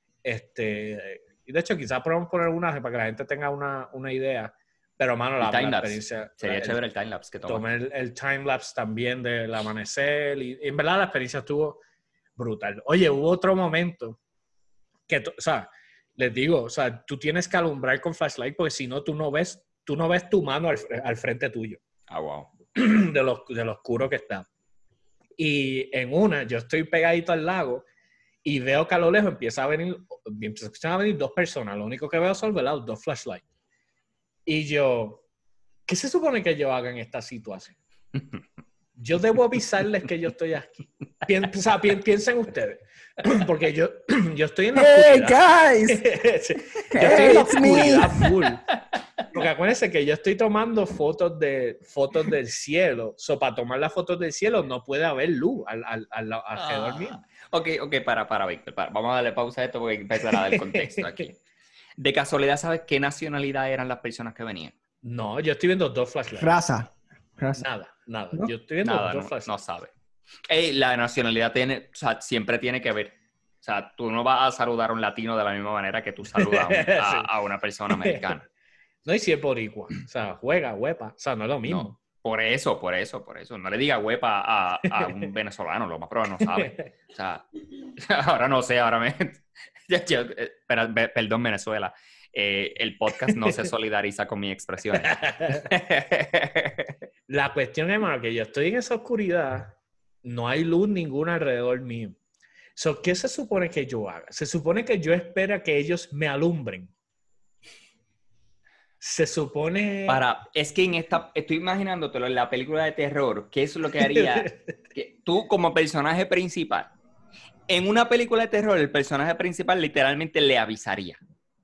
Y de hecho, quizás podemos poner unas para que la gente tenga una idea. Pero, mano, la experiencia... Sería chévere el timelapse que tomé el timelapse también del amanecer y en verdad la experiencia estuvo brutal. Oye, hubo otro momento que, o sea, les digo, o sea, tú tienes que alumbrar con flashlight porque si no, tú no ves tu mano al frente tuyo. Ah, wow. De lo oscuro que está. Y en una, yo estoy pegadito al lago y veo que a lo lejos empiezan a venir 2 personas. Lo único que veo son, ¿verdad?, 2 flashlights. Y yo, ¿qué se supone que yo haga en esta situación? Yo debo avisarles que yo estoy aquí. Piensen ustedes. Porque yo estoy en la oscuridad. ¡Hey, guys! Yo estoy en la oscuridad full. Porque acuérdense que yo estoy tomando fotos del cielo. Para tomar las fotos del cielo no puede haber luz alrededor mío. Ok, para, Víctor. Vamos a darle pausa a esto porque empezar a dar el contexto aquí. ¿De casualidad sabes qué nacionalidad eran las personas que venían? No, yo estoy viendo 2 flashlights. Raza. Nada. ¿No? Yo estoy viendo 2 flashlights. No sabe. La nacionalidad siempre tiene que ver. O sea, tú no vas a saludar a un latino de la misma manera que tú saludas a una persona americana. No, y si es boricua. O sea, juega, huepa. O sea, no es lo mismo. No, por eso. No le diga huepa a un venezolano, lo más probable no sabe. O sea, ahora no sé, perdón, Venezuela. El podcast no se solidariza con mis expresiones. La cuestión es, hermano, que yo estoy en esa oscuridad, no hay luz ninguna alrededor mío. ¿Qué se supone que yo haga? Se supone que yo espero que ellos me alumbren. Se supone... Es que estoy imaginándotelo en la película de terror, ¿qué es lo que haría? Que tú como personaje principal, en una película de terror, el personaje principal literalmente le avisaría.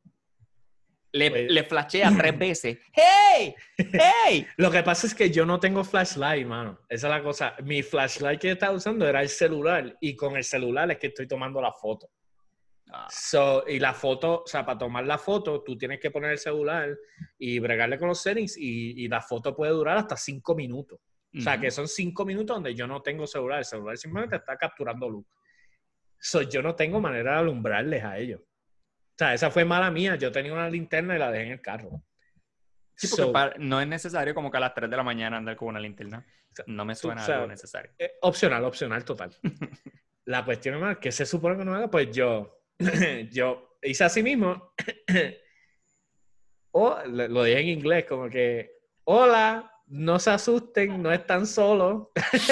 Le flashea 3 veces. ¡Hey! ¡Hey! Lo que pasa es que yo no tengo flashlight, mano. Esa es la cosa. Mi flashlight que estaba usando era el celular. Y con el celular es que estoy tomando la foto. Y la foto, o sea, para tomar la foto, tú tienes que poner el celular y bregarle con los settings. Y la foto puede durar hasta 5 minutos. O sea, que son 5 minutos donde yo no tengo celular. El celular simplemente está capturando luz. Yo no tengo manera de alumbrarles a ellos. O sea, esa fue mala mía. Yo tenía una linterna y la dejé en el carro. Sí, porque no es necesario como que a las 3 de la mañana andar con una linterna. No me suena algo necesario. Opcional total. La cuestión es que se supone que no haga, pues yo hice así mismo. Lo dije en inglés, como que, hola, no se asusten, no están solos.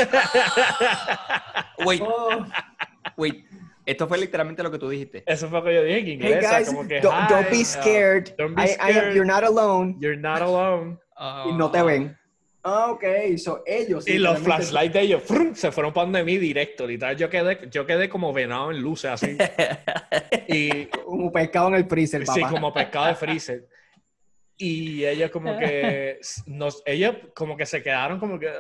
Wait. Esto fue literalmente lo que tú dijiste. Eso fue lo que yo dije en inglés. Hey guys, como que, don't be scared. Don't be scared. You're not alone. You're not alone. Y no te ven. Ok, ellos. Y los flashlights de ellos se fueron para donde mí directo. Literal, yo quedé como venado en luces así. Y, como pescado en el freezer, papá. Sí, como pescado de freezer. Y ellos como que se quedaron como que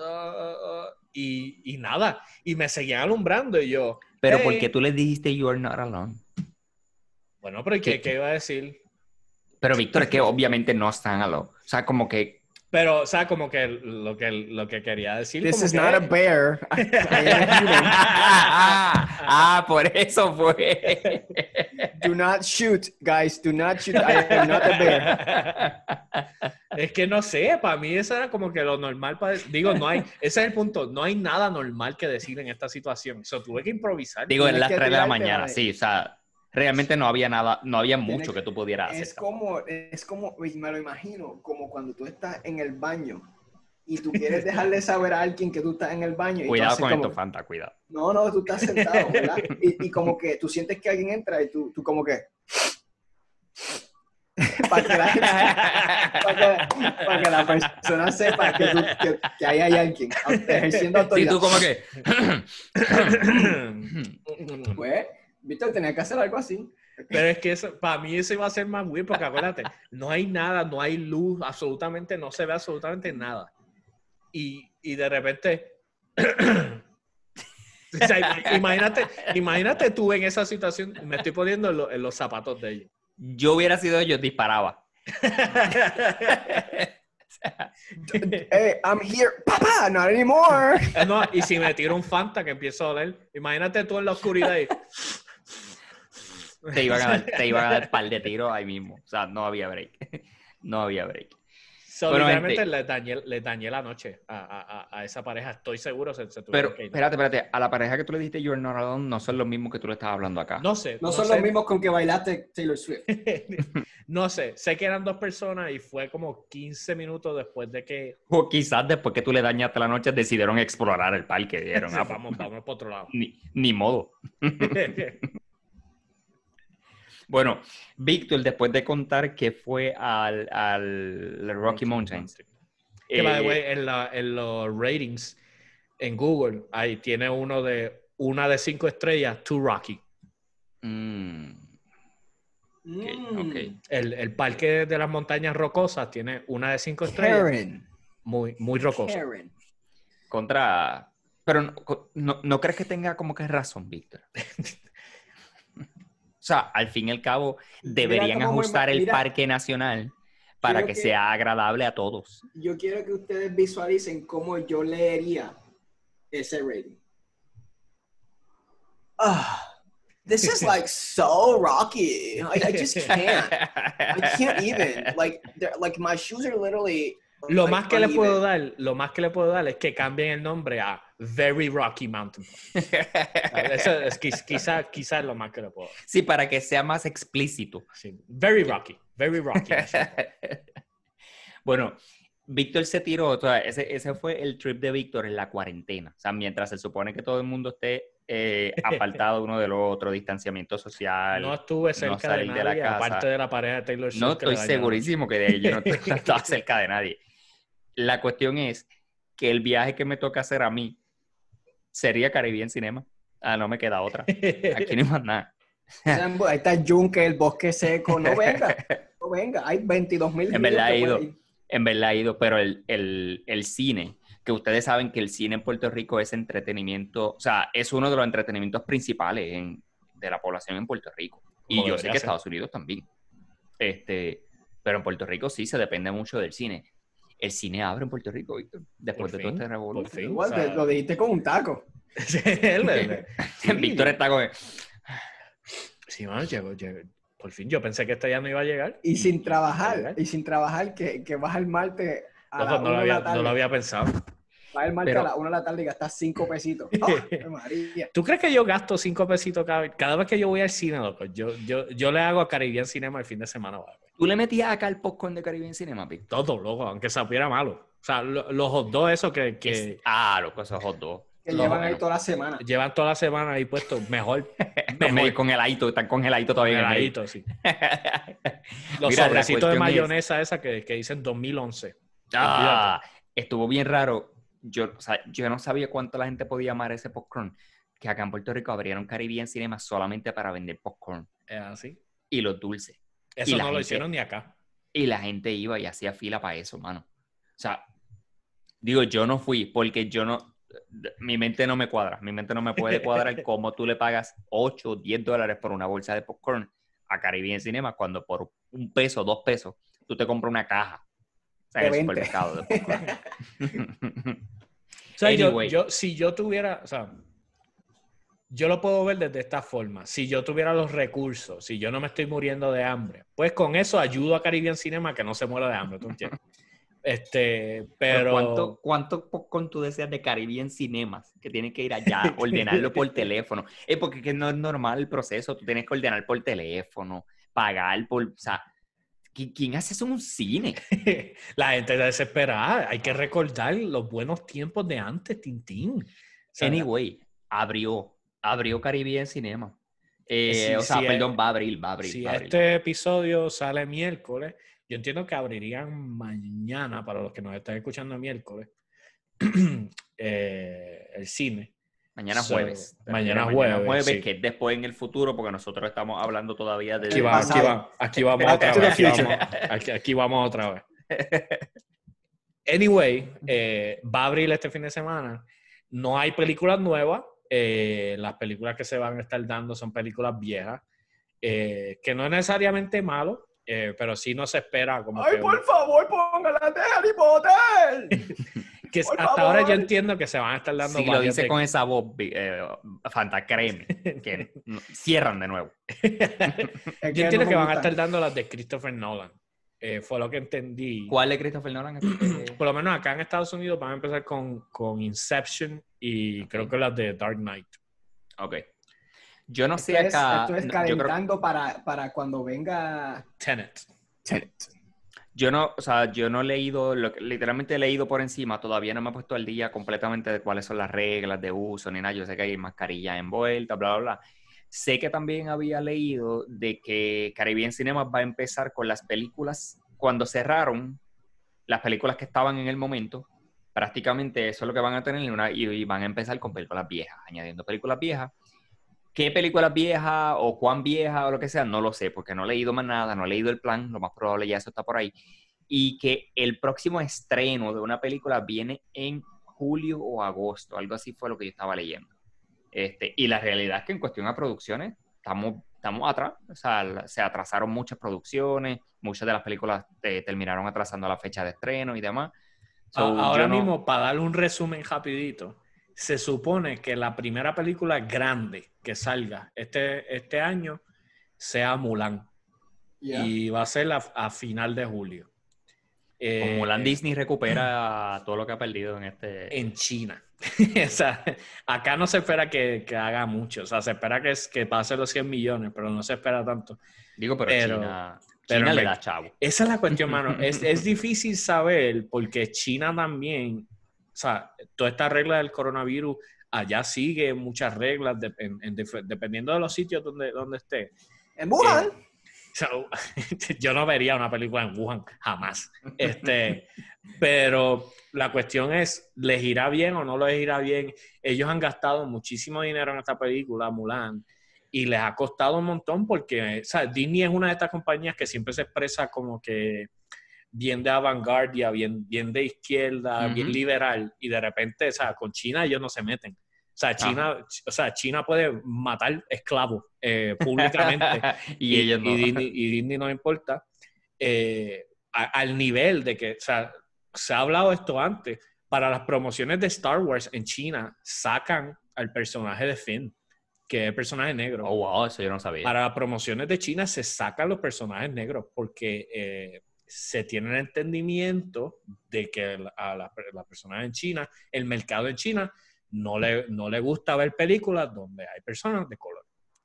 y nada. Y me seguían alumbrando y yo... Pero ¿por qué tú les dijiste you are not alone? Bueno, pero ¿qué iba a decir? Pero Víctor, es que obviamente no están alone. O sea, como que... Pero, o sea, como que lo que quería decir... This is not a bear. Por eso fue. Do not shoot, guys. Do not shoot. I am not a bear. Es que no sé, para mí eso era como que lo normal para digo, no hay, ese es el punto, no hay nada normal que decir en esta situación. Tuve que improvisar. Digo, en las 3 de la mañana, sí, o sea, realmente no había nada, no había mucho que tú pudieras hacer. Es como, me lo imagino, como cuando tú estás en el baño y tú quieres dejarle saber a alguien que tú estás en el baño. Cuidado con esto, Fanta, cuidado. No, tú estás sentado, ¿verdad? Y como que tú sientes que alguien entra y tú como que... para que la persona sepa que ahí hay alguien ejerciendo autoridad. Sí, tú como que... Pues, Víctor, tenía que hacer algo así. Pero es que eso, para mí eso iba a ser más weird, porque acuérdate, no hay nada, no hay luz, absolutamente, no se ve absolutamente nada. Y de repente... O sea, imagínate tú en esa situación, me estoy poniendo en los zapatos de ellos. Yo hubiera sido ellos, disparaba. Hey, I'm here. Papá, not anymore. No, y si me tiro un Fanta que empiezo a oler, imagínate tú en la oscuridad y... Te iban a dar par de tiros ahí mismo. O sea, no había break. No había break. Bueno, realmente le dañé la noche a esa pareja. Estoy seguro se tuvieron Pero, que ir. espérate. A la pareja que tú le dijiste You're Not Alone no son los mismos que tú le estabas hablando acá. No sé. No son los mismos con que bailaste Taylor Swift. No sé. Sé que eran 2 personas y fue como 15 minutos después de que... O quizás después que tú le dañaste la noche decidieron explorar el parque. Dieron, Sí, vamos por otro lado. Ni modo. Bueno, Víctor, después de contar que fue al Rocky Mountains. Que, by the way, en los ratings en Google, ahí tiene una de 5 estrellas, Too Rocky. Okay. El parque de las montañas rocosas tiene una de 5 estrellas. Karen. Muy, muy rocosa. Karen. Pero no crees que tenga como que razón, Víctor. O sea, al fin y al cabo, deberían ajustar el parque nacional para que sea agradable a todos. Yo quiero que ustedes visualicen cómo yo leería ese rating. This is like so rocky. I just can't. I can't even. Like my shoes are literally. Lo más que le puedo dar es que cambien el nombre a Very Rocky Mountain. Eso es quizá es lo más que le puedo dar. Sí, para que sea más explícito. Sí. Very Rocky. Bueno, Víctor se tiró, o sea, ese fue el trip de Víctor en la cuarentena. O sea, mientras se supone que todo el mundo esté apartado uno del otro, distanciamiento social. No estuve cerca de nadie, aparte de la pareja de Taylor Swift. No, estoy segurísimo que yo no estaba cerca de nadie. La cuestión es que el viaje que me toca hacer a mí sería Caribbean Cinema. No me queda otra. Aquí no hay más nada. Ahí está el yunque, el bosque seco. No venga. Hay 22,000. En verdad he ido, pero el cine, que ustedes saben que el cine en Puerto Rico es entretenimiento, o sea, es uno de los entretenimientos principales de la población en Puerto Rico. Y yo sé que Estados Unidos también. Pero en Puerto Rico sí se depende mucho del cine. El cine abre en Puerto Rico, Víctor, después de todo este revolución. Igual, o sea, lo dijiste con un taco. Víctor está con... Sí, man, llegó. Por fin, yo pensé que este ya no iba a llegar. Y sin trabajar, que vas al martes a la 1 de la tarde. No lo había pensado. Vas al martes a la 1 de la tarde y gastas 5 pesitos. ¡Oh, María! ¿Tú crees que yo gasto 5 pesitos cada vez que yo voy al cine, loco? Yo le hago a Caribbean Cinema el fin de semana. ¿Vale? ¿Tú le metías acá el popcorn de Caribbean Cinema, Víctor? Todo, loco, aunque supiera malo. O sea, los hot dogs esos que... loco, esos hot dogs. Que llevan ahí toda la semana. Llevan toda la semana ahí puestos. Mejor. Congeladito, están congeladitos todavía. Congeladito, sí. Los sobrecitos de mayonesa esa que dicen 2011. Estuvo bien raro. Yo no sabía cuánto la gente podía amar ese popcorn. Que acá en Puerto Rico abrieron Caribbean Cinema solamente para vender popcorn. ¿Así? Y los dulces. Eso no lo hicieron ni acá. Y la gente iba y hacía fila para eso, mano. O sea, digo, yo no fui porque mi mente no me cuadra. Mi mente no me puede cuadrar cómo tú le pagas $8 o $10 por una bolsa de popcorn a Caribbean Cinema cuando por $1, $2 tú te compras una caja. O sea, en el supermercado de popcorn. O sea, si yo tuviera, o sea, yo lo puedo ver desde esta forma. Si yo tuviera los recursos, si yo no me estoy muriendo de hambre, pues con eso ayudo a Caribbean Cinema a que no se muera de hambre, ¿tú entiendes? Pero ¿cuánto popcorn tú deseas de Caribbean Cinemas? Que tienes que ir allá, ordenarlo por teléfono. Porque es que no es normal el proceso. Tú tienes que ordenar por teléfono, pagar por... O sea, ¿quién hace eso en un cine? La gente está desesperada. Hay que recordar los buenos tiempos de antes, Tintín. O sea, anyway, abrió Caribbean Cinema. Va a abrir. Si este episodio sale miércoles, yo entiendo que abrirían mañana, para los que nos están escuchando miércoles, el cine. Mañana So, jueves. mañana jueves, sí. que es después en el futuro, porque nosotros estamos hablando todavía de... Aquí vamos otra vez. Aquí vamos otra vez. Anyway, va a abrir este fin de semana. No hay películas nuevas. Las películas que se van a estar dando son películas viejas. Que no es necesariamente malo, pero sí no se espera como ¡Ay, que... por favor, póngala de Harry Potter! Que Por hasta favor. ahora yo entiendo que se van a estar dando Si lo varias dice de- con esa voz, Fanta, créeme, que cierran de nuevo. Yo entiendo que van a estar dando las de Christopher Nolan. Fue lo que entendí. ¿Cuál de Christopher Nolan? Por lo menos acá en Estados Unidos van a empezar con Inception y creo que las de Dark Knight. Ok. Yo no sé acá... Esto es no, yo creo- calentando para cuando venga Tenet. Yo no he leído, literalmente he leído por encima, todavía no me he puesto al día completamente de cuáles son las reglas de uso ni nada. Yo sé que hay mascarillas envueltas, bla, bla, bla. Sé que también había leído de que Caribbean Cinemas va a empezar con las películas, cuando cerraron las películas que estaban en el momento, prácticamente eso es lo que van a tener y van a empezar con películas viejas, añadiendo películas viejas. ¿Qué películas viejas o cuán viejas o lo que sea? No lo sé, porque no he leído más nada, no he leído el plan, lo más probable ya eso está por ahí. Y que el próximo estreno de una película viene en julio o agosto, algo así fue lo que yo estaba leyendo. Y la realidad es que en cuestión a producciones estamos atrás, o sea, se atrasaron muchas producciones, muchas de las películas terminaron atrasando la fecha de estreno y demás. Ahora mismo, para darle un resumen rapidito, se supone que la primera película grande que salga este año sea Mulan. Yeah. Y va a ser a final de julio. Con Mulan Disney recupera todo lo que ha perdido en China. O sea, acá no se espera que haga mucho. O sea, se espera que pase los 100 millones, pero no se espera tanto. Digo, pero China le da chavo. Esa es la cuestión, mano. Es difícil saber porque China también, o sea, toda esta regla del coronavirus, allá sigue muchas reglas dependiendo de los sitios donde esté. En Wuhan. Yo no vería una película en Wuhan, jamás. Pero la cuestión es, ¿les irá bien o no les irá bien? Ellos han gastado muchísimo dinero en esta película, Mulan, y les ha costado un montón porque, o sea, Disney es una de estas compañías que siempre se expresa como que bien de vanguardia, bien de izquierda, bien liberal, y de repente, o sea, con China ellos no se meten. O sea, China puede matar esclavos públicamente y ellos no. Y Disney no importa. Al nivel de que, o sea, se ha hablado esto antes, para las promociones de Star Wars en China sacan al personaje de Finn, que es el personaje negro. Oh, wow, eso yo no sabía. Para las promociones de China se sacan los personajes negros porque se tiene el entendimiento de que a las personas en China, el mercado en China, no le gusta ver películas donde hay personas de color.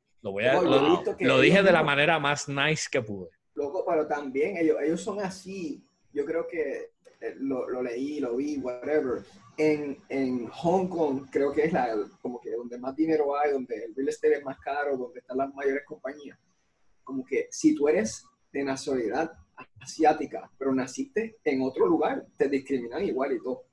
Lo dije de la manera más nice que pude. Loco, pero también ellos son así. Yo creo que lo leí, lo vi, whatever. En Hong Kong creo que es como que donde más dinero hay, donde el real estate es más caro, donde están las mayores compañías. Como que si tú eres de nacionalidad asiática, pero naciste en otro lugar, te discriminan igual y todo.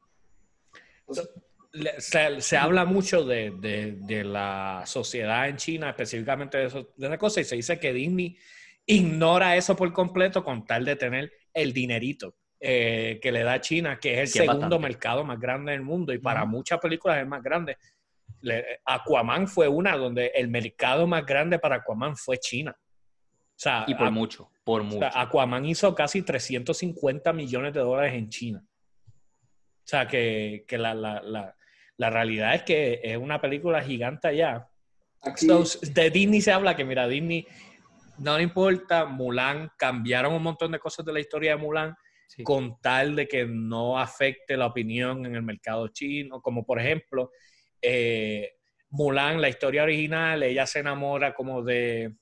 Entonces, se habla mucho de la sociedad en China, específicamente de esa cosa, y se dice que Disney ignora eso por completo con tal de tener el dinerito que le da China, que es el segundo mercado más grande del mundo, y para muchas películas es más grande. Aquaman fue una donde el mercado más grande para Aquaman fue China. O sea, y por mucho. O sea, Aquaman hizo casi $350 millones en China. O sea, que la realidad es que es una película gigante allá. De Disney se habla que, mira, Disney no le importa, Mulan, cambiaron un montón de cosas de la historia de Mulan con tal de que no afecte la opinión en el mercado chino, como por ejemplo, Mulan, la historia original, ella se enamora como de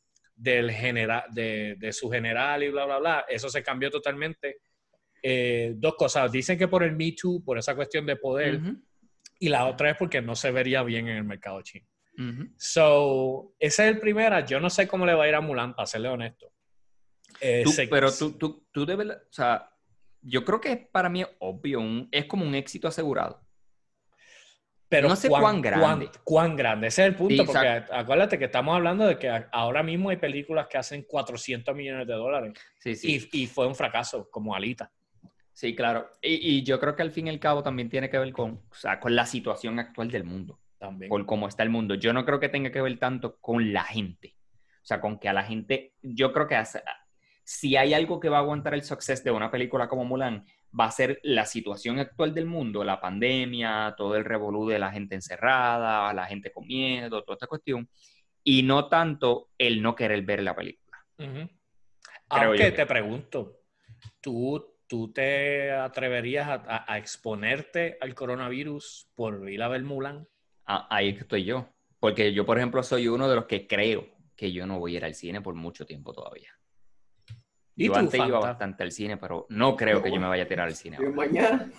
su general y bla, bla, bla. Eso se cambió totalmente. Dos cosas. Dicen que por el Me Too, por esa cuestión de poder, y la otra es porque no se vería bien en el mercado chino. So, ese es el primero. Yo no sé cómo le va a ir a Mulan, para serle honesto. Pero tú debes, o sea, yo creo que para mí es obvio, es como un éxito asegurado. Pero no sé cuán grande. Cuán grande. Ese es el punto, Sí, porque exacto. acuérdate que estamos hablando de que ahora mismo hay películas que hacen $400 millones. Sí, sí. Y fue un fracaso, como Alita. Sí, claro. Y yo creo que al fin y al cabo también tiene que ver con, o sea, con la situación actual del mundo, También. por cómo está el mundo. Yo no creo que tenga que ver tanto con la gente. O sea, con que a la gente, yo creo que si hay algo que va a aguantar el success de una película como Mulan, va a ser la situación actual del mundo, la pandemia, todo el revolú de la gente encerrada, la gente con miedo, toda esta cuestión, y no tanto el no querer ver la película. Uh-huh. Creo Aunque yo te pregunto, ¿tú te atreverías a exponerte al coronavirus por ir a ver Mulan? Ahí es que estoy yo. Porque yo, por ejemplo, soy uno de los que creo que yo no voy a ir al cine por mucho tiempo todavía. ¿Y Yo tú, antes iba Fanta? bastante al cine, pero no creo que yo me vaya a tirar al cine ahora. Mañana.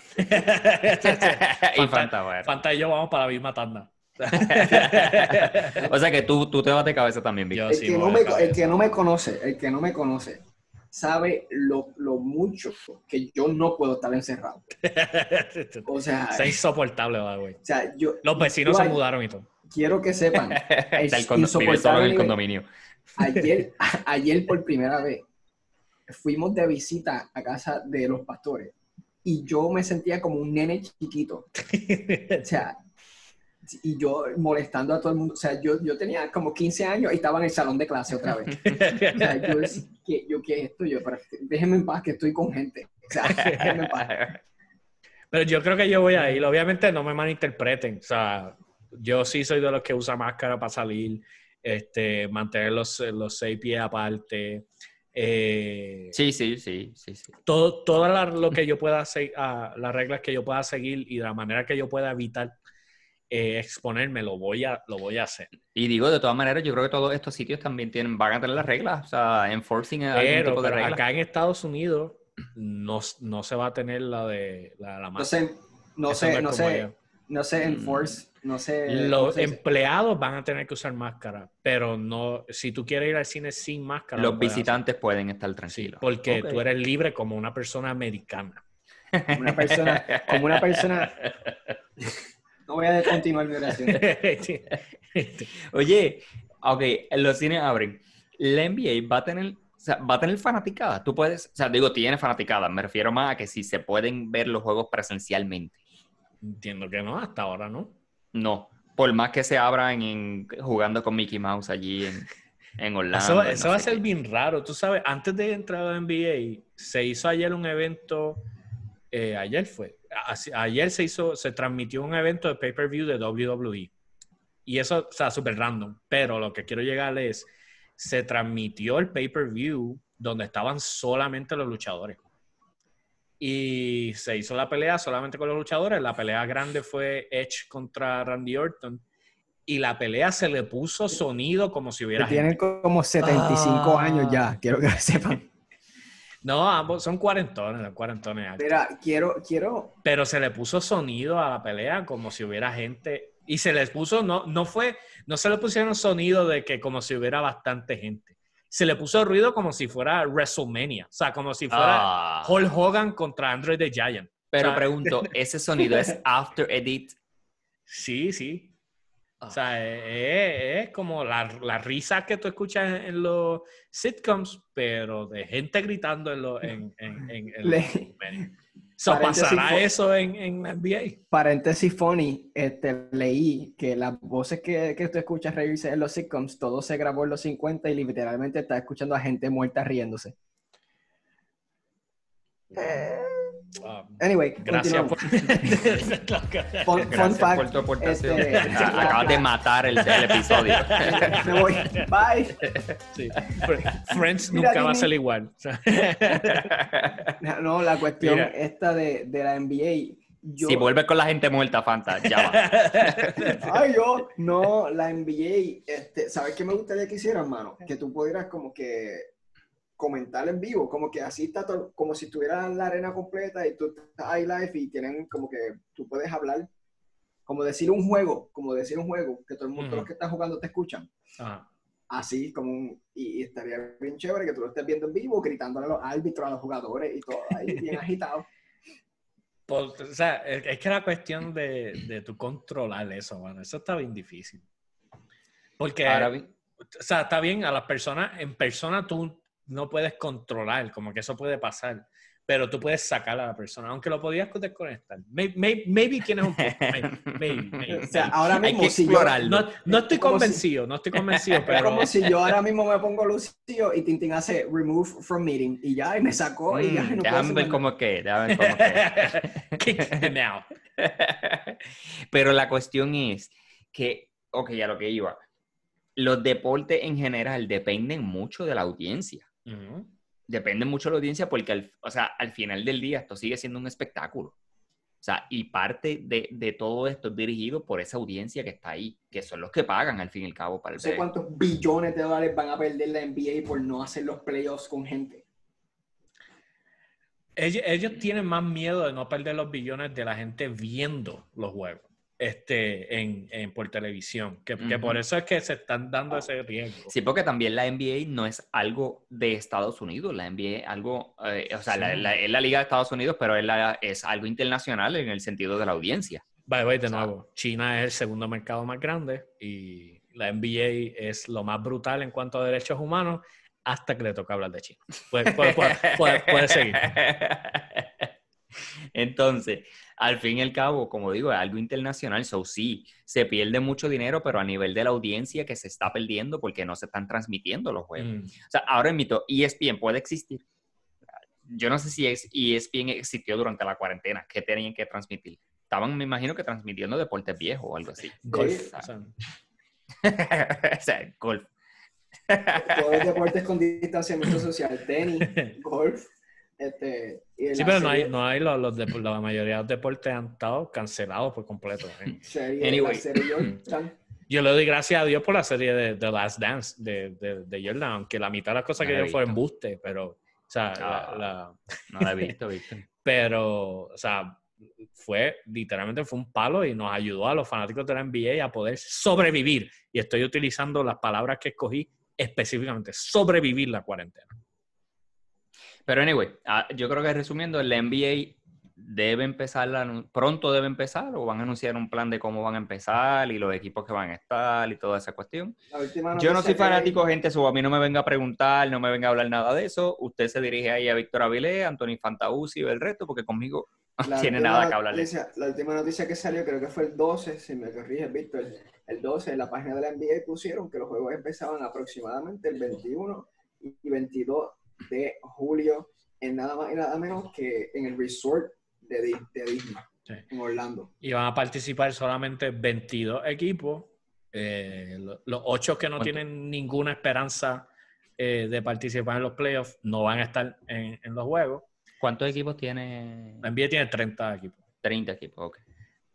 Y Fanta, bueno. Fanta y yo vamos para la misma tanda. O sea que tú te vas de cabeza también, Víctor. Yo El sí que, me no voy me, de cabeza. el que no me conoce, sabe lo mucho que yo no puedo estar encerrado. O sea, Es insoportable, güey. o sea Los vecinos se mudaron y todo. Quiero que sepan, es Vive solo en insoportable. el condominio. Ayer por primera vez fuimos de visita a casa de los pastores y yo me sentía como un nene chiquito. O sea, y yo molestando a todo el mundo. O sea, yo tenía como 15 años y estaba en el salón de clase otra vez. O sea, yo decía, ¿qué es esto? Déjenme en paz que estoy con gente. O sea, déjenme en paz. Pero yo creo que yo voy a ir. Obviamente no me malinterpreten. O sea, yo sí soy de los que usa máscara para salir, mantener los 6 pies aparte. Sí. Todo lo que yo pueda hacer, las reglas que yo pueda seguir y de la manera que yo pueda evitar exponerme, lo voy a hacer. Y digo, de todas maneras, yo creo que todos estos sitios también van a tener las reglas, o sea, enforcing algún tipo de Pero reglas. acá en Estados Unidos no se va a tener la máscara. No sé, enforce, no sé. Los empleados van a tener que usar máscara, pero no, si tú quieres ir al cine sin máscara. Los visitantes pueden estar tranquilos. Sí, porque tú eres libre como una persona americana. Como una persona. No voy a continuar mi oración. Oye, ok, los cines abren. La NBA va a tener fanaticada. Tú puedes, o sea, digo, tiene fanaticada. Me refiero más a que si se pueden ver los juegos presencialmente. Entiendo que no, hasta ahora no. No, por más que se abran jugando con Mickey Mouse allí en Orlando. Eso va a ser bien raro. Tú sabes, antes de entrar a la NBA, se hizo ayer un evento. Ayer se transmitió un evento de pay-per-view de WWE. Y eso, o sea, súper random. Pero lo que quiero llegar es, se transmitió el pay-per-view donde estaban solamente los luchadores. Y se hizo la pelea solamente con los luchadores. La pelea grande fue Edge contra Randy Orton. Y la pelea se le puso sonido como si hubiera gente. Tienen como 75 años ya, quiero que lo sepan. No, ambos son cuarentones altos. Mira, quiero... Pero se le puso sonido a la pelea como si hubiera gente. Y se les puso, no se le pusieron sonido de que como si hubiera bastante gente. Se le puso ruido como si fuera WrestleMania. O sea, como si fuera Hulk Hogan contra Andre the Giant. Pero o sea, pregunto, ¿ese sonido es after edit? Sí. O sea, es como la risa que tú escuchas en los sitcoms, pero de gente gritando en ¿pasará eso en NBA? Paréntesis funny, leí que las voces que tú escuchas reírse en los sitcoms, todo se grabó en los 50 y literalmente estás escuchando a gente muerta riéndose. Anyway, gracias fun fact, por tu aportación. Acabas de matar el episodio. Me voy. Bye. Sí. Friends nunca va a ser igual. No, la cuestión esta de la NBA. Si vuelves con la gente muerta, Fanta, ya va. La NBA, ¿sabes qué me gustaría que hicieran, mano? Que tú pudieras como que comentar en vivo, como que así está todo, como si estuvieras en la arena completa y tú estás ahí live y tienen como que tú puedes hablar, como decir un juego, que todo el mundo, los que están jugando te escuchan. Así como y estaría bien chévere que tú lo estés viendo en vivo, gritándole a los árbitros, a los jugadores y todo ahí bien agitado. O sea, es que la cuestión de tu controlar eso, bueno, eso está bien difícil. Porque, o sea, está bien, a las personas, en persona tú no puedes controlar, como que eso puede pasar, pero tú puedes sacar a la persona, aunque lo podías desconectar. Maybe tienes un punto. Maybe. O sea, ahora mismo, hay que explorarlo. No estoy convencido, pero... Es como si yo ahora mismo me pongo Lucio y Tintín hace remove from meeting y ya, y me sacó y ya. No déjame ver cómo que. Kick him out. Pero la cuestión es que, ok, a lo que iba. Los deportes en general dependen mucho de la audiencia. Uh-huh. Dependen mucho de la audiencia porque, al final del día esto sigue siendo un espectáculo. O sea, y parte de todo esto es dirigido por esa audiencia que está ahí, que son los que pagan al fin y al cabo para el no sé cuántos billones de dólares van a perder la NBA por no hacer los playoffs con gente. Ellos tienen más miedo de no perder los billones de la gente viendo los juegos por televisión, que por eso es que se están dando ese riesgo. Sí, porque también la NBA no es algo de Estados Unidos, la NBA es algo, es la liga de Estados Unidos, pero es algo internacional en el sentido de la audiencia. De nuevo, China es el segundo mercado más grande y la NBA es lo más brutal en cuanto a derechos humanos hasta que le toca hablar de China. Puede seguir. Entonces, al fin y al cabo, como digo, es algo internacional, sí, se pierde mucho dinero, pero a nivel de la audiencia que se está perdiendo porque no se están transmitiendo los juegos. O sea, ahora en mito, ESPN puede existir. Yo no sé si ESPN existió durante la cuarentena. ¿Qué tenían que transmitir? Estaban, me imagino que transmitiendo deportes viejos o algo así. Golf. O sea, golf. Todos los deportes con distanciamiento social, tenis, golf. Sí, pero la mayoría de los deportes han estado cancelados por completo. Anyway. Yo le doy gracias a Dios por la serie de The Last Dance de Jordan, aunque la mitad de las cosas que yo fue embuste, pero, o sea, no la he visto, Víctor. Pero, o sea, literalmente fue un palo y nos ayudó a los fanáticos de la NBA a poder sobrevivir. Y estoy utilizando las palabras que escogí específicamente, sobrevivir la cuarentena. Pero anyway, yo creo que resumiendo, la NBA pronto debe empezar o van a anunciar un plan de cómo van a empezar y los equipos que van a estar y toda esa cuestión. Yo no soy fanático, gente, a mí no me venga a preguntar, no me venga a hablar nada de eso. Usted se dirige ahí a Víctor Avilés, Anthony Fantausi y el resto, porque conmigo no tiene nada que hablar de eso. La última noticia que salió, creo que fue el 12, si me corriges, Víctor, el 12 en la página de la NBA pusieron que los juegos empezaban aproximadamente el 21 y 22 de julio en nada más y nada menos que en el resort de Disney, sí, en Orlando. Y van a participar solamente 22 equipos, los 8 que no tienen ninguna esperanza de participar en los playoffs no van a estar en los juegos. ¿Cuántos equipos tiene? La NBA tiene 30 equipos. 30 equipos, ok.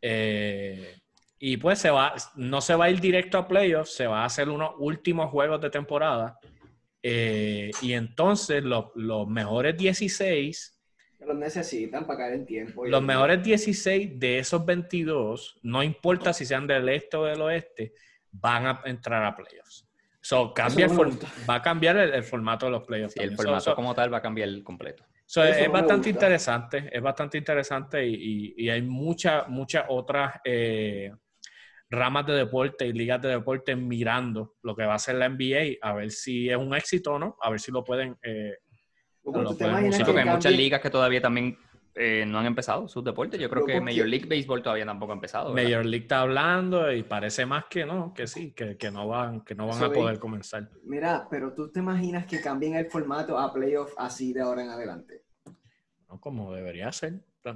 Y pues no se va a ir directo a playoffs, se va a hacer unos últimos juegos de temporada. Y entonces los mejores 16 los necesitan para caer en tiempo. Los mejores 16 de esos 22, no importa si sean del este o del oeste, van a entrar a playoffs. Va a cambiar el formato de los playoffs. Sí, el formato como tal va a cambiar completo. Es bastante interesante y hay muchas otras ramas de deporte y ligas de deporte mirando lo que va a hacer la NBA, a ver si es un éxito o no, a ver si lo pueden... Sí, porque hay muchas ligas que todavía también no han empezado sus deportes. Yo creo que Major League Baseball todavía tampoco ha empezado, ¿verdad? Major League está hablando y parece más que no, que sí, que no van a poder comenzar. Mira, pero tú te imaginas que cambien el formato a playoff así de ahora en adelante. No, como debería ser.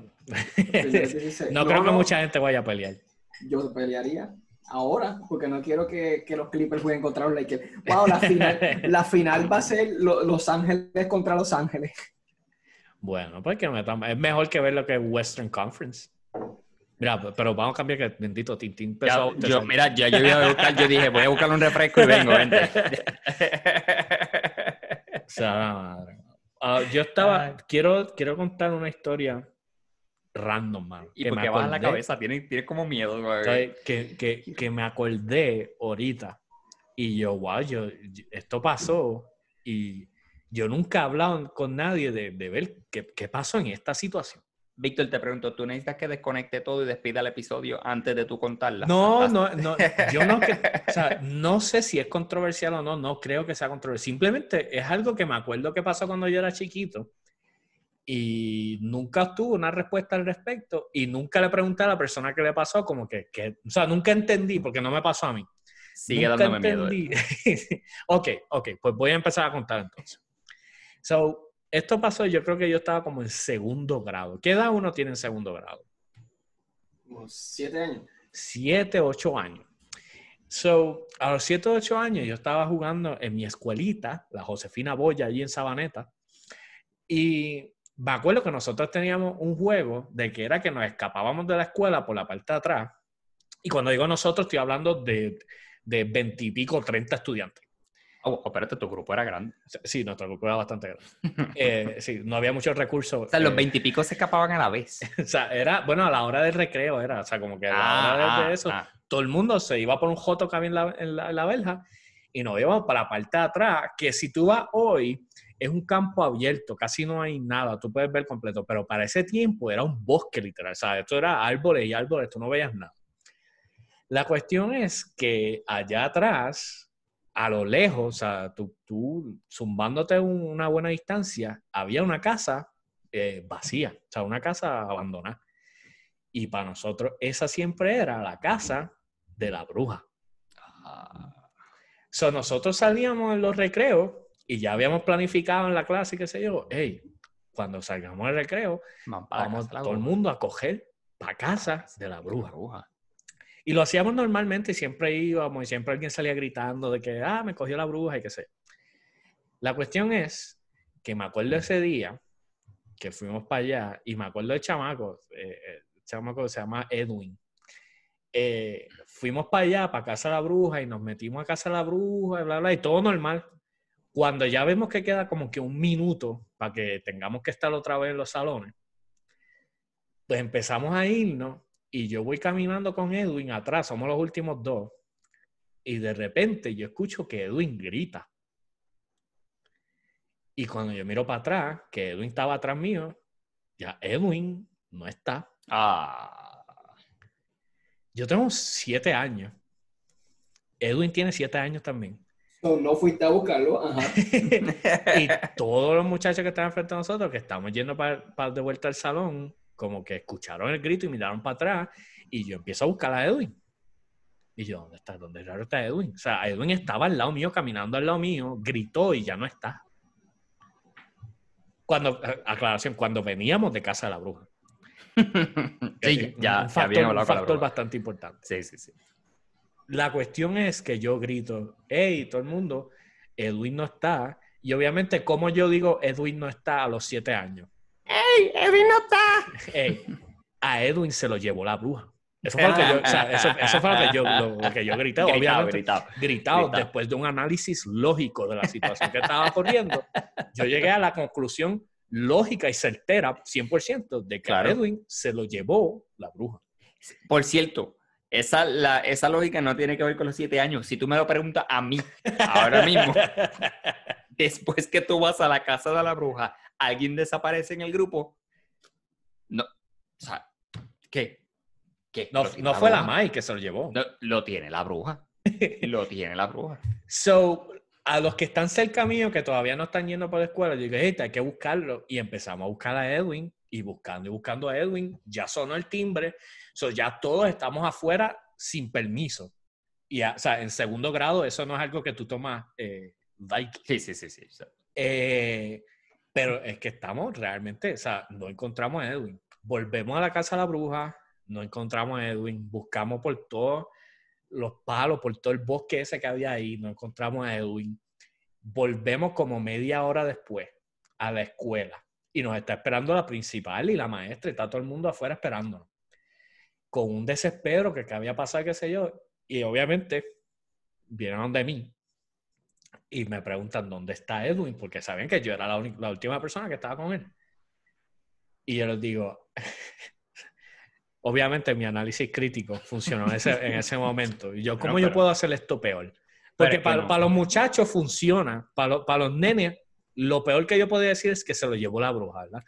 No creo que mucha gente vaya a pelear. Yo pelearía ahora, porque no quiero que los Clippers jueguen contra los Lakers. Wow, la final va a ser Los Ángeles contra Los Ángeles. Bueno, pues es mejor que ver lo que es Western Conference. Mira, pero vamos a cambiar que bendito Tintín empezó. Yo iba a buscar, yo dije, voy a buscar un refresco y vengo, vente. O sea, yo quiero contar una historia random, man. Y porque baja la cabeza, tiene como miedo. Que me acordé ahorita. Y yo, wow, esto pasó. Y yo nunca he hablado con nadie de ver qué pasó en esta situación. Víctor, te pregunto, ¿tú necesitas que desconecte todo y despida el episodio antes de tú contarla? No, yo no, o sea, no sé si es controversial o no, no creo que sea controversial. Simplemente es algo que me acuerdo que pasó cuando yo era chiquito y nunca tuve una respuesta al respecto y nunca le pregunté a la persona que le pasó como que o sea, nunca entendí porque no me pasó a mí. Sigue Nunca dándome entendí. miedo. Ok, pues voy a empezar a contar entonces. So, esto pasó, yo creo que yo estaba como en segundo grado. ¿Qué edad uno tiene en segundo grado? Como 7 años. 7, 8 años. So, a los 7 o 8 años yo estaba jugando en mi escuelita, la Josefina Boya, allí en Sabaneta, y me acuerdo que nosotros teníamos un juego de que era que nos escapábamos de la escuela por la parte de atrás, y cuando digo nosotros estoy hablando de 20 y pico, 30 estudiantes. Oh, espérate, tu grupo era grande. Sí, nuestro grupo era bastante grande. Sí, no había muchos recursos. O sea, los 20 y pico se escapaban a la vez. O sea, era, bueno, a la hora del recreo era, o sea, como que a la hora de eso, todo el mundo se iba por un joto que había en la verja y nos íbamos para la parte de atrás, que si tú vas hoy, es un campo abierto, casi no hay nada, tú puedes ver completo, pero para ese tiempo era un bosque literal, o sea, esto era árboles y árboles, tú no veías nada. La cuestión es que allá atrás, a lo lejos, o sea, tú zumbándote una buena distancia, había una casa vacía, o sea, una casa abandonada. Y para nosotros esa siempre era la casa de la bruja. So, nosotros salíamos en los recreos y ya habíamos planificado en la clase, qué sé yo, hey, cuando salgamos del recreo, vamos todo el mundo a coger para casa de la bruja. Y lo hacíamos normalmente, siempre íbamos y siempre alguien salía gritando de que, me cogió la bruja y qué sé. La cuestión es que me acuerdo ese día que fuimos para allá y me acuerdo de chamaco, chamaco se llama Edwin. Fuimos para allá, para casa de la bruja y nos metimos a casa de la bruja y bla, bla, y todo normal. Cuando ya vemos que queda como que un minuto para que tengamos que estar otra vez en los salones, pues empezamos a irnos. Y yo voy caminando con Edwin atrás, somos los últimos dos. Y de repente yo escucho que Edwin grita. Y cuando yo miro para atrás, que Edwin estaba atrás mío, ya Edwin no está. Yo tengo 7 años. Edwin tiene 7 años también. No fuiste a buscarlo, ajá. Y todos los muchachos que estaban frente a nosotros, que estábamos yendo de vuelta al salón, como que escucharon el grito y miraron para atrás y yo empiezo a buscar a Edwin. Y yo, ¿dónde está? ¿Dónde raro está Edwin? O sea, Edwin estaba al lado mío, caminando al lado mío, gritó y ya no está. Aclaración, cuando veníamos de casa de la bruja. Sí, un factor bastante importante. Sí. La cuestión es que yo grito, hey, todo el mundo, Edwin no está. Y obviamente, ¿cómo yo digo Edwin no está a los 7 años? ¡Ey, Edwin no está! Hey, a Edwin se lo llevó la bruja. Eso fue lo que yo, o sea, eso fue lo que yo grité. Obviamente, gritado después de un análisis lógico de la situación que estaba ocurriendo. Yo llegué a la conclusión lógica y certera, 100%, de que a Edwin se lo llevó la bruja. Por cierto, esa lógica no tiene que ver con los 7 años. Si tú me lo preguntas a mí, ahora mismo, después que tú vas a la casa de la bruja, alguien desaparece en el grupo, no, o sea, ¿qué? No fue la Mai que se lo llevó. No, lo tiene la bruja. Lo tiene la bruja. So, a los que están cerca mío, que todavía no están yendo para la escuela, yo dije, hey, hay que buscarlo. Y empezamos a buscar a Edwin, y buscando a Edwin, ya sonó el timbre. So, ya todos estamos afuera sin permiso. Y, o sea, en segundo grado, eso no es algo que tú tomas like. Sí. Pero es que estamos realmente, o sea, no encontramos a Edwin. Volvemos a la casa de la bruja, no encontramos a Edwin, buscamos por todos los palos, por todo el bosque ese que había ahí, no encontramos a Edwin. Volvemos como media hora después a la escuela y nos está esperando la principal y la maestra y está todo el mundo afuera esperándonos. Con un desespero que había pasado, qué sé yo, y obviamente vinieron de mí y me preguntan dónde está Edwin, porque sabían que yo era la última persona que estaba con él. Y yo les digo, obviamente mi análisis crítico funcionó en ese momento. Y yo, ¿cómo yo puedo hacer esto peor? Porque para los muchachos funciona, para los nenes, lo peor que yo podía decir es que se lo llevó la bruja, ¿verdad?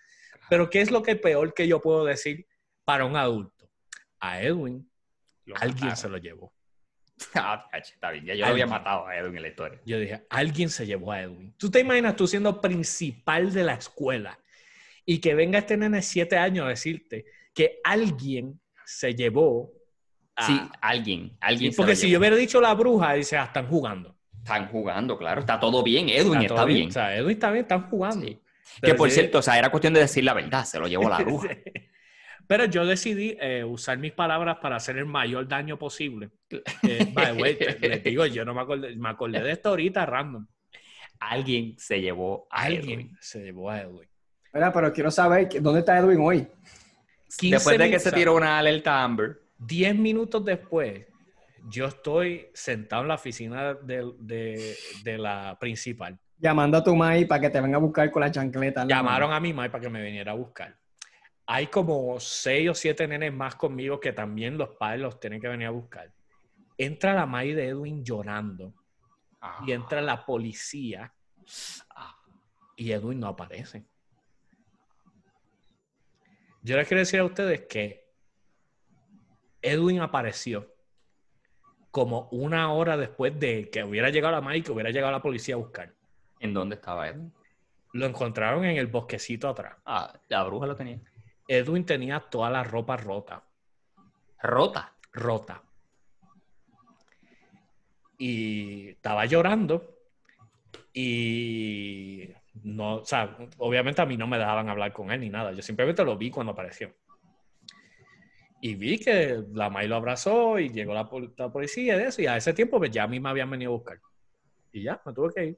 Pero ¿qué es lo que peor que yo puedo decir para un adulto? A Edwin, alguien se lo llevó. Está bien, ya yo lo había matado a Edwin en la historia. Yo dije, alguien se llevó a Edwin. ¿Tú te imaginas tú siendo principal de la escuela y que venga este nene de 7 años a decirte que alguien se llevó a... Sí, alguien Sí, se porque lo si llevó. yo hubiera dicho la bruja, dice, están jugando. Están jugando, claro. Está todo bien. Edwin está bien. O sea, Edwin está bien, están jugando. Sí. Pero Que por sí, cierto, o sea, era cuestión de decir la verdad. Se lo llevó la bruja. Pero yo decidí usar mis palabras para hacer el mayor daño posible. By the way, les digo, yo no me acordé de esto ahorita random. Alguien se llevó a Edwin. Se llevó a Edwin. Mira, pero quiero saber dónde está Edwin hoy. Después de que se tiró una alerta Amber. 10 minutos después, yo estoy sentado en la oficina de la principal. Llamando a tu maíz para que te venga a buscar con la chancleta. Llamaron a mi mamá para que me viniera a buscar. Hay como 6 o 7 nenes más conmigo que también los padres los tienen que venir a buscar. Entra la May de Edwin llorando y entra la policía y Edwin no aparece. Yo les quiero decir a ustedes que Edwin apareció como 1 hora después de que hubiera llegado la May y que hubiera llegado la policía a buscar. ¿En dónde estaba Edwin? Lo encontraron en el bosquecito atrás. La bruja lo tenía. Edwin tenía toda la ropa rota. Rota. Y estaba llorando y no, o sea, obviamente a mí no me dejaban hablar con él ni nada. Yo simplemente lo vi cuando apareció. Y vi que la May lo abrazó y llegó la policía de eso. Y a ese tiempo pues, ya a mí me habían venido a buscar. Y ya, me tuve que ir.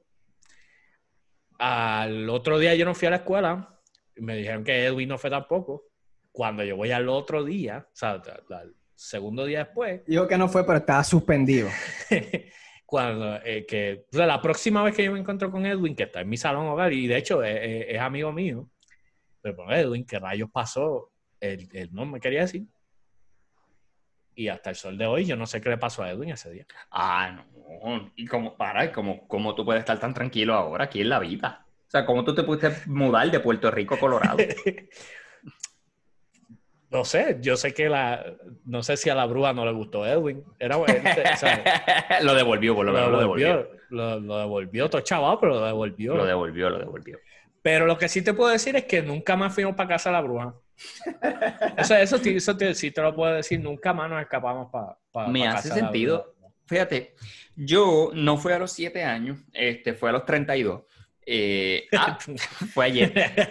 Al otro día yo no fui a la escuela. Me dijeron que Edwin no fue tampoco. Cuando yo voy al otro día, o sea, al segundo día después. Dijo que no fue, pero estaba suspendido. Cuando, o sea, la próxima vez que yo me encuentro con Edwin, que está en mi salón hogar, y de hecho es amigo mío, pero Edwin, ¿qué rayos pasó? Él no me quería decir. Y hasta el sol de hoy, yo no sé qué le pasó a Edwin ese día. No. ¿Y cómo tú puedes estar tan tranquilo ahora aquí en la vida? O sea, ¿cómo tú te pudiste mudar de Puerto Rico a Colorado? No sé, yo sé que no sé si a la bruja no le gustó Edwin. O sea, lo devolvió, por lo menos lo devolvió. Lo devolvió, todo chaval, pero lo devolvió. Lo devolvió. Pero lo que sí te puedo decir es que nunca más fuimos para casa de la bruja. O sea, eso sí te lo puedo decir, nunca más nos escapamos para Me hace sentido. Fíjate, yo no fui a los 7 años, fue a los 32. Fue ayer.